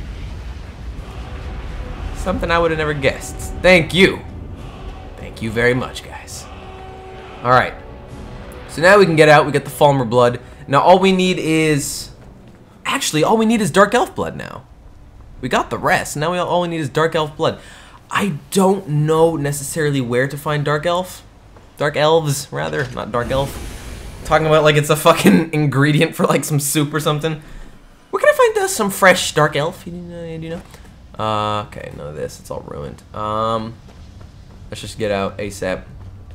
something I would have never guessed. Thank you. Thank you very much, guys. All right. So now we can get out. We get the Falmer blood. Now all we need is, actually, all we need is Dark Elf blood now. We got the rest. Now we all we need is Dark Elf blood. I don't know necessarily where to find Dark Elf. Dark Elves, rather, not Dark Elf. Talking about like it's a fucking ingredient for like some soup or something. Where can I find uh, some fresh Dark Elf? You know? You know? Uh, okay, none of this. It's all ruined. Um, let's just get out ASAP.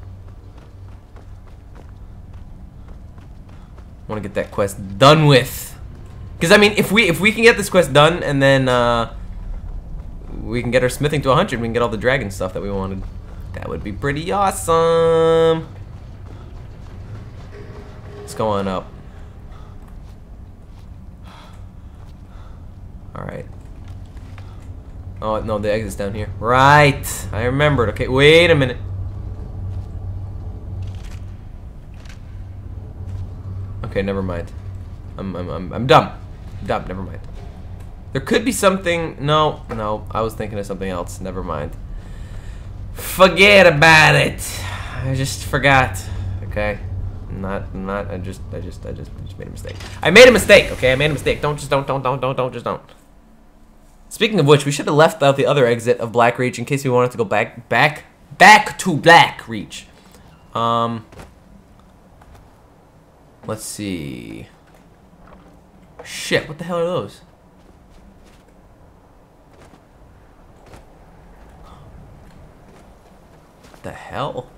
Want to get that quest done with. Because I mean, if we if we can get this quest done and then uh, we can get our smithing to one hundred, we can get all the dragon stuff that we wanted. That would be pretty awesome. Let's go on up. Alright. Oh, no, the exit's down here. Right. I remembered. Okay, wait a minute. Okay, never mind. I'm, I'm, I'm, I'm dumb. I'm dumb, never mind. There could be something. No, no, I was thinking of something else. Never mind. Forget about it. I just forgot. Okay. Not, not, I just, I just, I just, I just made a mistake. I made a mistake, okay? I made a mistake. Don't, just don't, don't, don't, don't, don't, just don't. Speaking of which, we should have left out the other exit of Blackreach in case we wanted to go back, back, back to Blackreach. Um, let's see. Shit, what the hell are those? What the hell?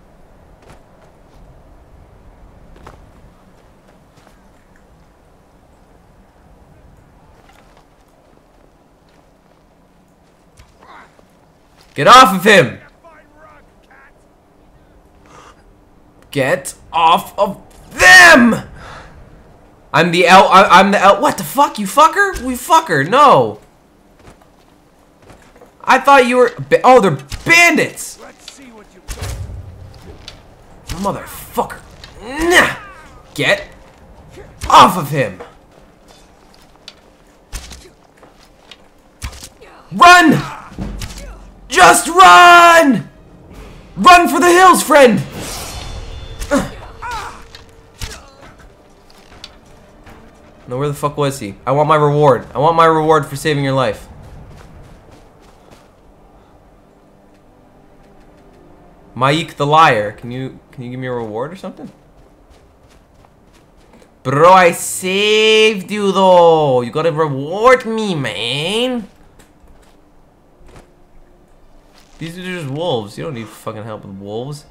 Get off of him! Get off of them! I'm the L. I, I'm the L. What the fuck, you fucker? We fucker. No. I thought you were. Oh, they're bandits. Let's see what you Motherfucker. Nah. Get off of him. Run! Just run! Run for the hills, friend! No, where the fuck was he? I want my reward. I want my reward for saving your life. Maik the liar. Can you can you give me a reward or something? Bro, I saved you though. You gotta reward me, man. These are just wolves. You don't need fucking help with wolves.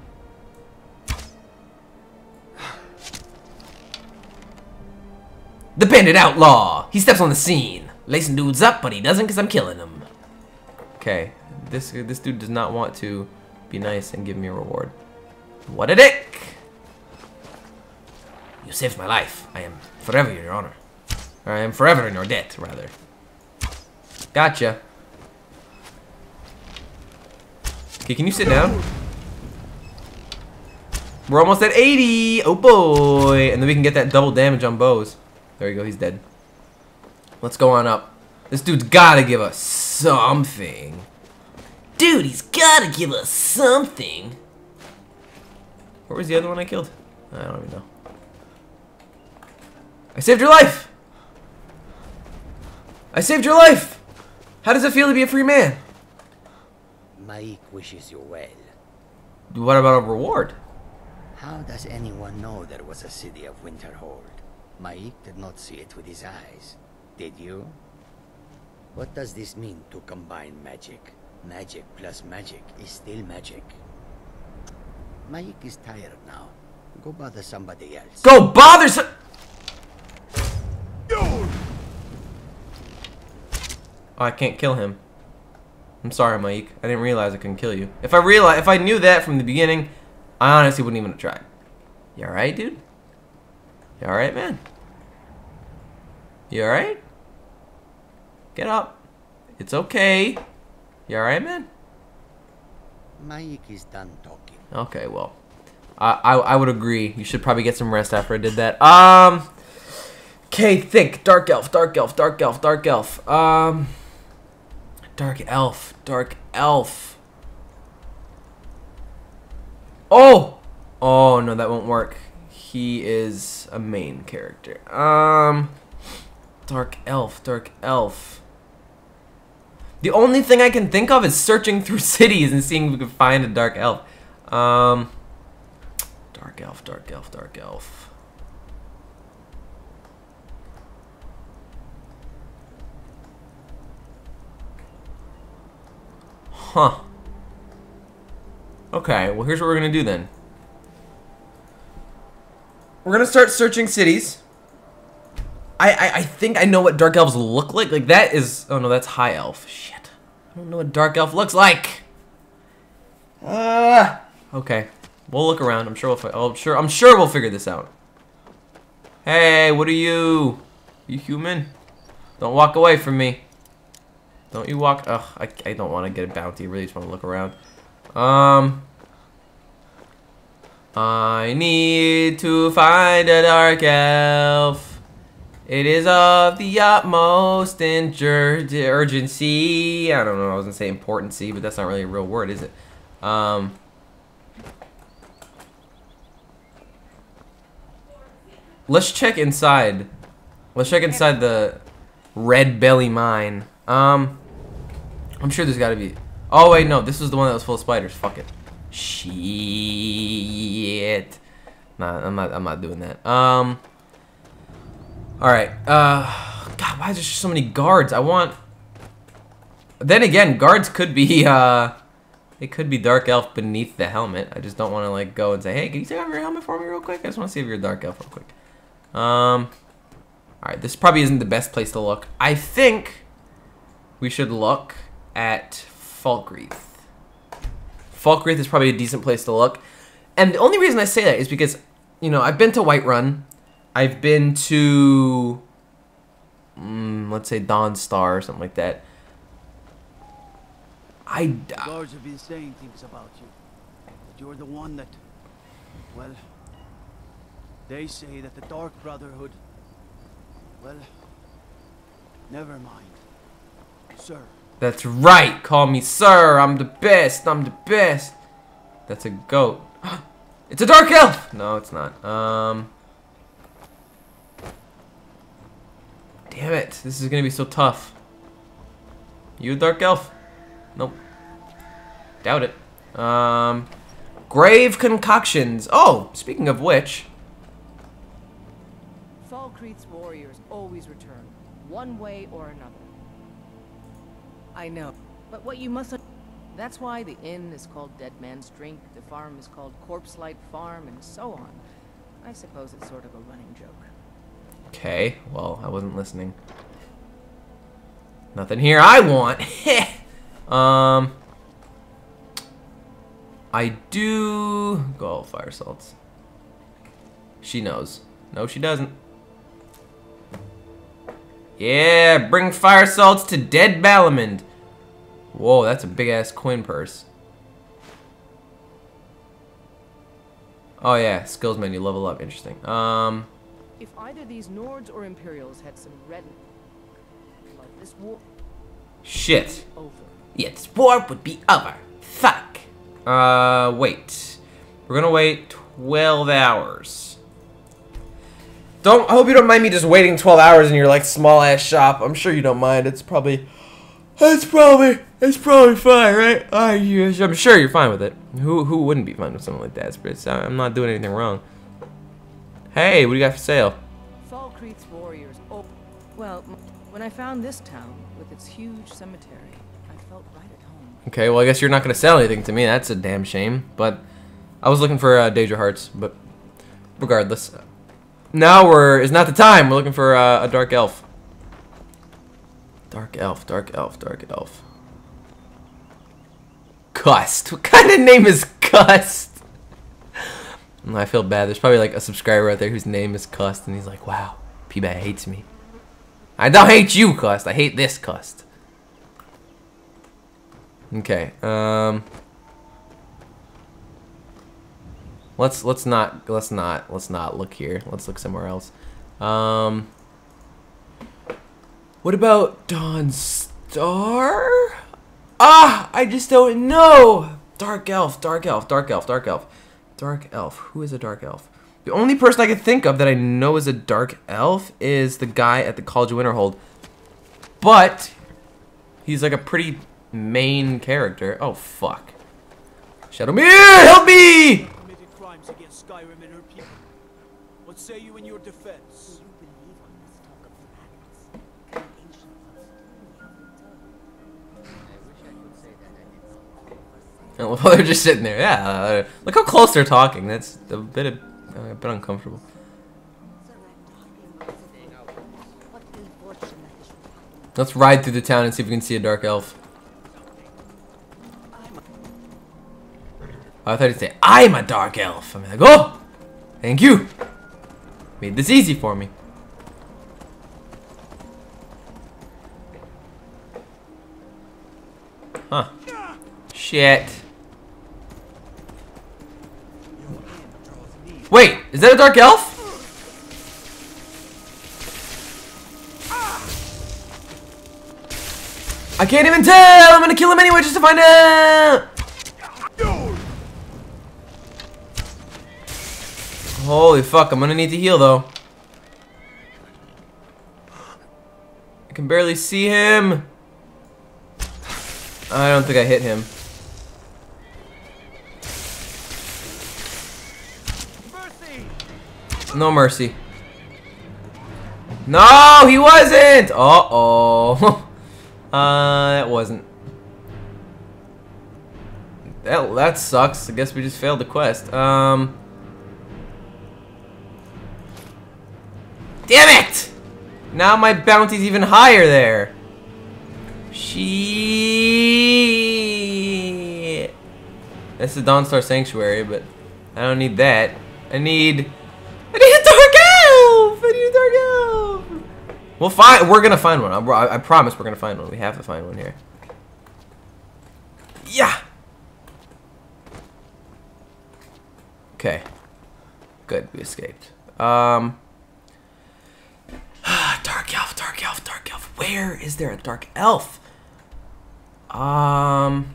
The bandit outlaw. He steps on the scene, lacing dudes up, but he doesn't because I'm killing him. Okay, this this dude does not want to be nice and give me a reward. What a dick! You saved my life. I am forever in your honor. Or I am forever in your debt, rather. Gotcha. Okay, can you sit down? We're almost at eighty! Oh boy! And then we can get that double damage on bows. There you go, he's dead. Let's go on up. This dude's gotta give us something. Dude, he's gotta give us something. Where was the other one I killed? I don't even know. I saved your life! I saved your life! How does it feel to be a free man? Mike wishes you well. What about a reward? How does anyone know there was a city of Winterhold? Mike did not see it with his eyes. Did you? What does this mean to combine magic? Magic plus magic is still magic. Mike is tired now. Go bother somebody else. Go bother some... Oh, I can't kill him. I'm sorry, Mike. I didn't realize I couldn't kill you. If I realized, if I knew that from the beginning, I honestly wouldn't even have tried. You alright, dude? You alright, man? You alright? Get up. It's okay. You alright, man? Mike is done talking. Okay, well. I, I I would agree. You should probably get some rest after I did that. Um... Okay, think. Dark elf, dark elf, dark elf, dark elf. Um... Dark elf, dark elf. Oh! Oh, no, that won't work. He is a main character. Um... Dark elf, dark elf. The only thing I can think of is searching through cities and seeing if we can find a dark elf. Um, dark elf, dark elf, dark elf. Huh. Okay, well here's what we're gonna do then. We're gonna start searching cities. I, I, I think I know what dark elves look like. Like that is, oh no, that's high elf. Shit. I don't know what dark elf looks like. Uh, okay. We'll look around. I'm sure we'll fi oh, sure I'm sure we'll figure this out. Hey, what are you? You human? Don't walk away from me. Don't you walk, ugh, I, I don't want to get a bounty. I really just want to look around. Um I need to find a dark elf. It is of the utmost urgency. I don't know, I was gonna say importancy, but that's not really a real word, is it? Um, let's check inside. Let's check inside the Red Belly Mine. Um, I'm sure there's gotta be... Oh wait, no, this was the one that was full of spiders. Fuck it. Shit. Nah, I'm not, I'm not doing that. Um... Alright, uh, God, why is there so many guards? I want, then again, guards could be, uh, it could be dark elf beneath the helmet. I just don't want to, like, go and say, hey, can you take off your helmet for me real quick? I just want to see if you're a dark elf real quick. Um, alright, this probably isn't the best place to look. I think we should look at Falkreath. Falkreath is probably a decent place to look. And the only reason I say that is because, you know, I've been to Whiterun. I've been to, mm, let's say, Dawnstar or something like that. I... The guards have been saying things about you. That you're the one that... Well... They say that the Dark Brotherhood... Well... Never mind. Sir. That's right! Call me sir! I'm the best! I'm the best! That's a goat. It's a dark elf! No, it's not. Um... Damn it, this is gonna be so tough. You a dark elf? Nope. Doubt it. Um, grave concoctions. Oh, speaking of which. Falkreath's warriors always return, one way or another. I know, but what you must... That's why the inn is called Dead Man's Drink, the farm is called Corpse Light Farm, and so on. I suppose it's sort of a running joke. Okay, well, I wasn't listening. Nothing here I want. um, I do... Go, fire salts. She knows. No, she doesn't. Yeah, bring fire salts to Dead Balamond. Whoa, that's a big-ass coin purse. Oh, yeah, skills menu, level up. Interesting. Um... If either these Nords or Imperials had some red... Like this war... Shit. Over. Yeah, this war would be over. Fuck. Uh, wait. We're gonna wait twelve hours. Don't. I hope you don't mind me just waiting twelve hours in your like small ass shop. I'm sure you don't mind. It's probably. It's probably. It's probably fine, right? I, I'm sure you're fine with it. Who who wouldn't be fine with something like that? It's, I'm not doing anything wrong. Hey, what do you got for sale? Falkreath's warriors. Oh, well, when I found this town with its huge cemetery, I felt right at home. Okay, well I guess you're not gonna sell anything to me. That's a damn shame. But I was looking for uh, Daedra Hearts. But regardless, now we're is not the time. We're looking for uh, a dark elf. Dark elf, dark elf, dark elf. Cust. What kind of name is Cust? I feel bad. There's probably like a subscriber out there whose name is Cust, and he's like, "Wow, P-Bat hates me." I don't hate you, Cust. I hate this Cust. Okay. Um. Let's let's not let's not let's not look here. Let's look somewhere else. Um. What about Dawn Star? Ah, I just don't know. Dark elf, dark elf, dark elf, dark elf. Dark elf. Who is a dark elf? The only person I can think of that I know is a dark elf is the guy at the College of Winterhold. But he's like a pretty main character. Oh fuck. Shadowmere, help me! Committed crimes against Skyrim and her people. What say you in your defense? Oh, they're just sitting there. Yeah, uh, look how close they're talking. That's a bit of, uh, a bit uncomfortable. Let's ride through the town and see if we can see a dark elf. Oh, I thought he'd say, "I'm a dark elf." I'm like, "Oh, thank you. Made this easy for me." Huh? Shit. Wait, is that a dark elf? I can't even tell! I'm gonna kill him anyway just to find out! Holy fuck, I'm gonna need to heal though. I can barely see him. I don't think I hit him. No mercy. No, he wasn't! Uh-oh. uh, that wasn't. That, that sucks. I guess we just failed the quest. Um. Damn it! Now my bounty's even higher there. Shit. This is Dawnstar Sanctuary, but I don't need that. I need... I need a dark elf! I need a dark elf! We'll find... We're gonna find one. I, I promise we're gonna find one. We have to find one here. Yeah! Okay. Good. We escaped. Um... Dark elf, dark elf, dark elf. Where is there a dark elf? Um...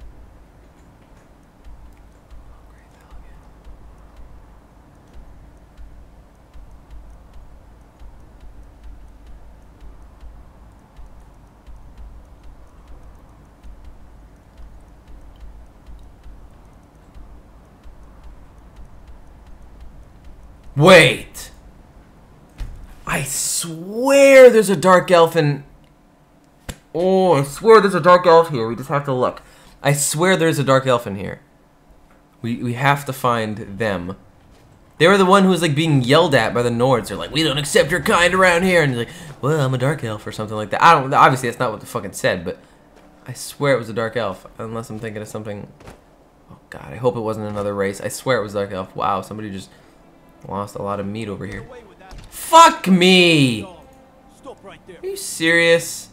Wait! I swear there's a dark elf in... Oh, I swear there's a dark elf here. We just have to look. I swear there's a dark elf in here. We we have to find them. They were the one who was like being yelled at by the Nords. They're like, "We don't accept your kind around here." And he's like, "Well, I'm a dark elf," or something like that. I don't. Obviously, that's not what the fucking said, but I swear it was a dark elf. Unless I'm thinking of something. Oh God, I hope it wasn't another race. I swear it was dark elf. Wow, somebody just lost a lot of meat over here. Fuck me! Are you serious?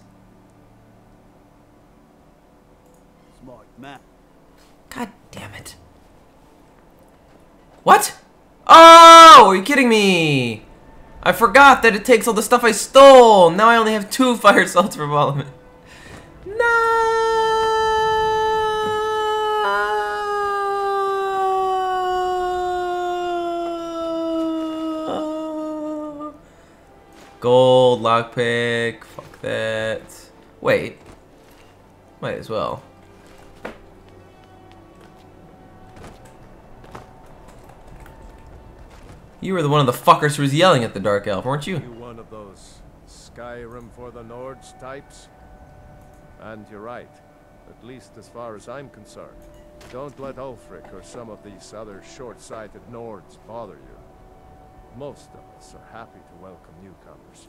Smart man. God damn it. What? Oh, are you kidding me? I forgot that it takes all the stuff I stole. Now I only have two fire salts for Voliman. No! Gold, lockpick, fuck that. Wait. Might as well. You were the one of the fuckers who was yelling at the Dark Elf, weren't you? You one of those Skyrim for the Nords types? And you're right, at least as far as I'm concerned. Don't let Ulfric or some of these other short-sighted Nords bother you. Most of us are happy to welcome newcomers.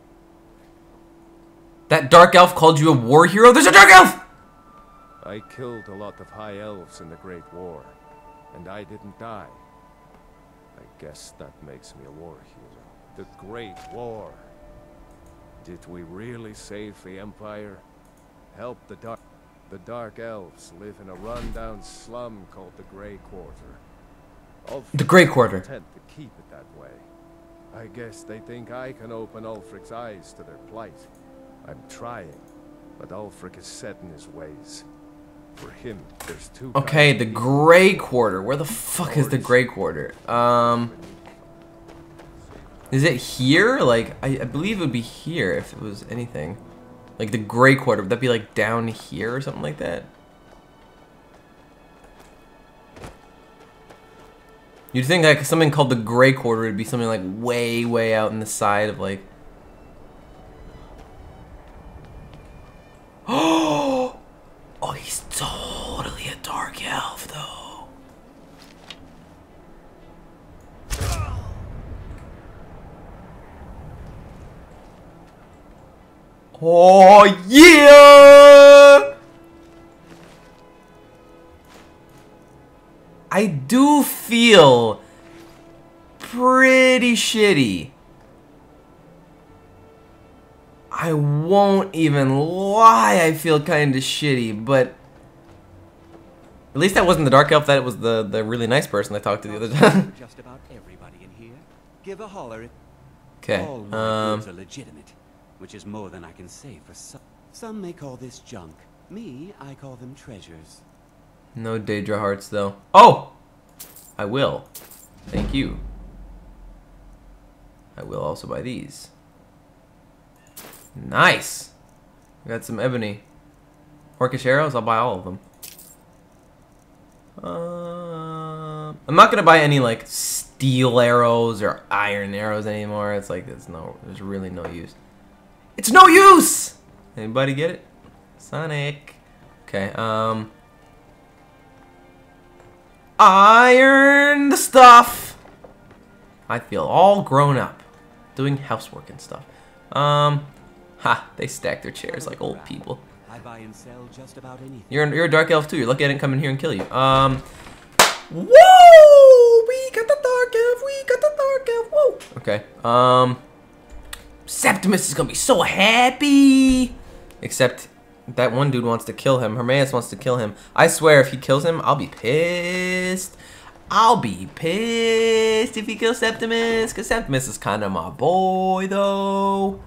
That Dark Elf called you a war hero? There's a Dark Elf! I killed a lot of High Elves in the Great War, and I didn't die. I guess that makes me a war hero. The Great War. Did we really save the Empire? Help the Dark... The Dark Elves live in a rundown slum called the Grey Quarter. Ulfric The Grey Quarter. Content to keep it that way. I guess they think I can open Ulfric's eyes to their plight. I'm trying, but Ulfric is set in his ways. For him, there's two. Okay, the Grey Quarter. Where the fuck is the Grey Quarter? Um, is it here? Like, I, I believe it would be here if it was anything. Like the Grey Quarter, would that be like down here or something like that? You'd think like something called the Grey Quarter would be something like way, way out in the side of like. Oh, oh, he's totally a Dark Elf though. Oh yeah! I do feel pretty shitty. I won't even lie, I feel kinda shitty, but at least that wasn't the Dark Elf, that was the, the really nice person I talked to the other time. Just about everybody in here. Give a holler if Okay, all my um goods are legitimate, which is more than I can say for some. Some may call this junk. Me, I call them treasures. no Daedra hearts though. Oh! I will. Thank you. I will also buy these. Nice! I got some ebony. Orcish arrows, I'll buy all of them. Uh, I'm not gonna buy any like steel arrows or iron arrows anymore. It's like there's no, there's really no use. It's no use! Anybody get it? Sonic. Okay, um... iron the stuff! I feel all grown up. Doing housework and stuff. Um... Ha! They stack their chairs like old people. I buy and sell just about anything. You're, you're a Dark Elf too. You're lucky I didn't come in here and kill you. Um... Whoa! We got the Dark Elf! We got the Dark Elf! Whoa! Okay, um... Septimus is gonna be so happy! Except that one dude wants to kill him. Hermaeus wants to kill him. I swear if he kills him, I'll be pissed. I'll be pissed if he kills Septimus, because Septimus is kind of my boy, though.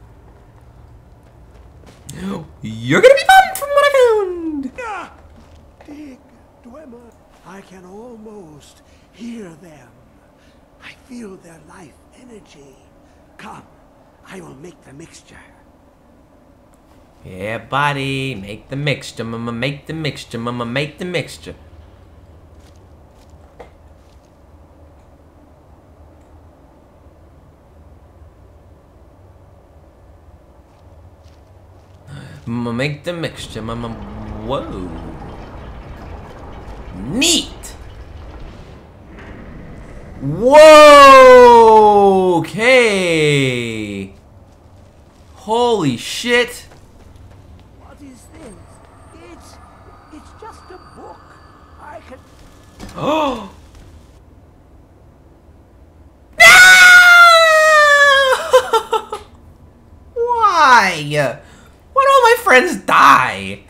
You're gonna be bummed from what I found! Ah! Dig, Dwemer. I can almost hear them. I feel their life energy. Come, I will make the mixture. Yeah, buddy, make the mixture, mama, make the mixture, mama, make the mixture. Mama, make the mixture, mama. Whoa. Neat. Whoa. Okay. Holy shit. What is this? It's... it's just a book. I can... Oh. Why? Why'd all my friends die?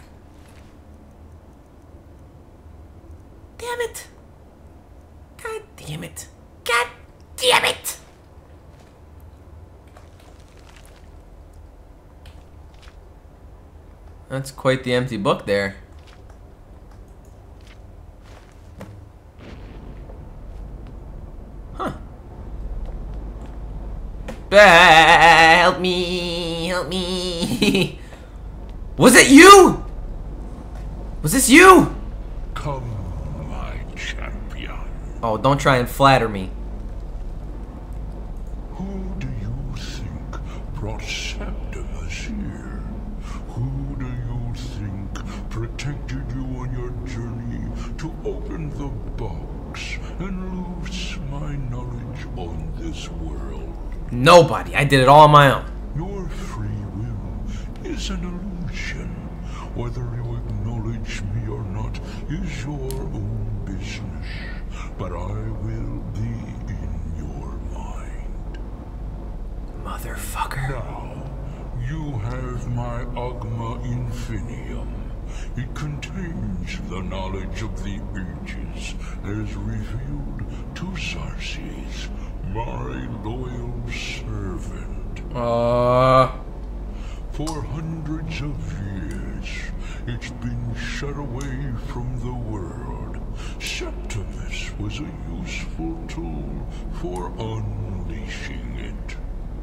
Damn it. God damn it. God damn it. That's quite the empty book there. Huh. Ah, help me! Help me! Was it you? Was this you? Come, my champion. Oh, don't try and flatter me. Who do you think brought Septimus here? Who do you think protected you on your journey to open the box and loose my knowledge on this world? Nobody. I did it all on my own. Your free will is an illusion. Whether you acknowledge me or not is your own business. But I will be in your mind. Motherfucker. Now, you have my Ogma Infinium. It contains the knowledge of the ages as revealed to Xarxes, my loyal servant. Uh... For hundreds of years, it's been shut away from the world. Septimus was a useful tool for unleashing it.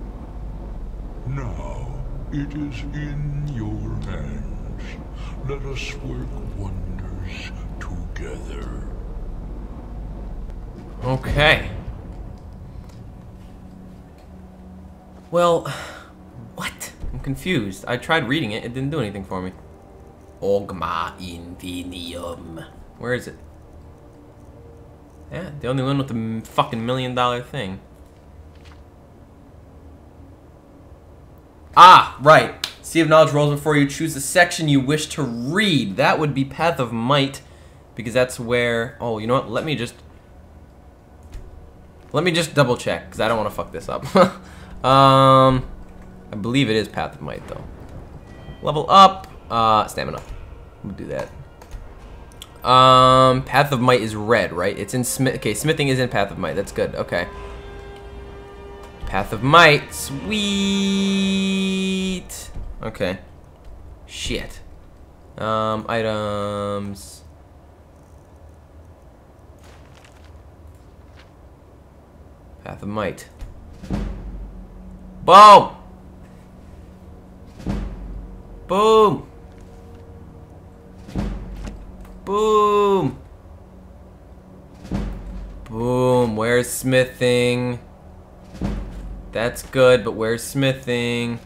Now, it is in your hands. Let us work wonders together. Okay. Well, what? I'm confused. I tried reading it. It didn't do anything for me. Ogma Infinium. Where is it? Yeah, the only one with the m fucking million dollar thing. Ah, right. Sea of Knowledge rolls before you. Choose the section you wish to read. That would be Path of Might, because that's where... Oh, you know what? Let me just... Let me just double check, because I don't want to fuck this up. um, I believe it is Path of Might, though. Level up. Uh, stamina. We'll do that. Um, Path of Might is red, right? It's in Smith. Okay, smithing is in Path of Might. That's good. Okay. Path of Might. Sweet. Okay. Shit. Um, items. Path of Might. Boom! Boom! Boom! Boom. Where's smithing? That's good, but where's smithing?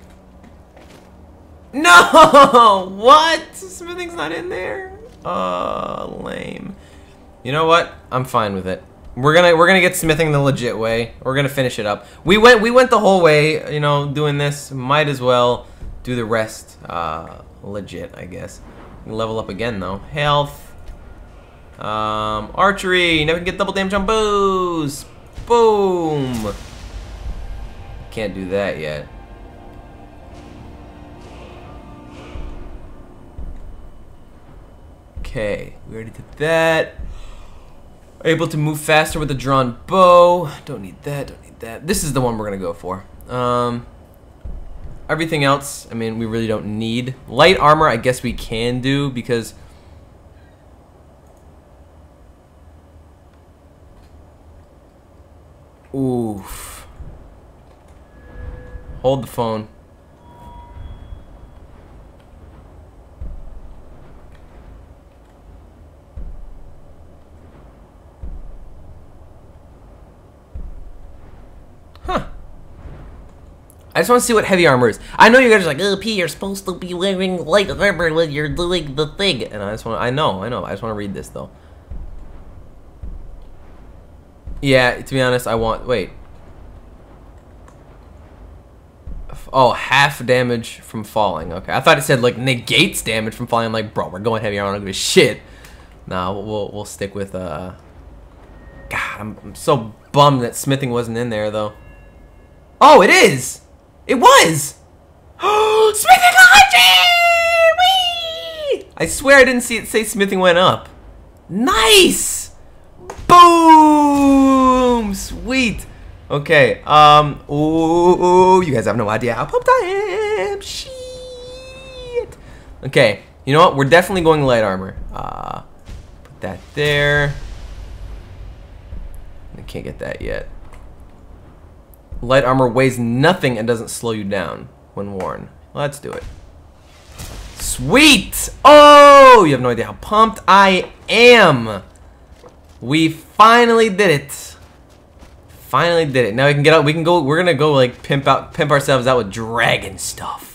No! What? Smithing's not in there? Uh, lame. You know what? I'm fine with it. We're gonna we're gonna get smithing the legit way. We're gonna finish it up. We went we went the whole way, you know, doing this. Might as well do the rest uh, legit, I guess. Level up again though. Health. Um, archery. Never can get double damage on bows. Boom. Can't do that yet. Okay, we already did that. Able to move faster with a drawn bow. Don't need that, don't need that. This is the one we're gonna go for. Um, everything else, I mean, we really don't need. Light armor, I guess we can do because... Oof. Hold the phone. Huh. I just want to see what heavy armor is. I know you guys are like, oh, P, you're supposed to be wearing light armor when you're doing the thing. And I just want to, I know, I know. I just want to read this, though. Yeah, to be honest, I want, wait. Oh, half damage from falling. Okay, I thought it said, like, negates damage from falling. I'm like, bro, we're going heavy armor. I don't give a shit. Nah, we'll, we'll, we'll stick with, uh... God, I'm, I'm so bummed that smithing wasn't in there, though. Oh, it is! It was! Smithing one hundred! Whee! I swear I didn't see it say smithing went up. Nice! Boom! Sweet! Okay, um, ooh, you guys have no idea how pumped I am. Shit! Okay, you know what? We're definitely going light armor. Uh, put that there. I can't get that yet. Light armor weighs nothing and doesn't slow you down when worn. Let's do it. Sweet! Oh, you have no idea how pumped I am. We finally did it. Finally did it. Now we can get out. We can go. We're gonna go like pimp out, pimp ourselves out with dragon stuff.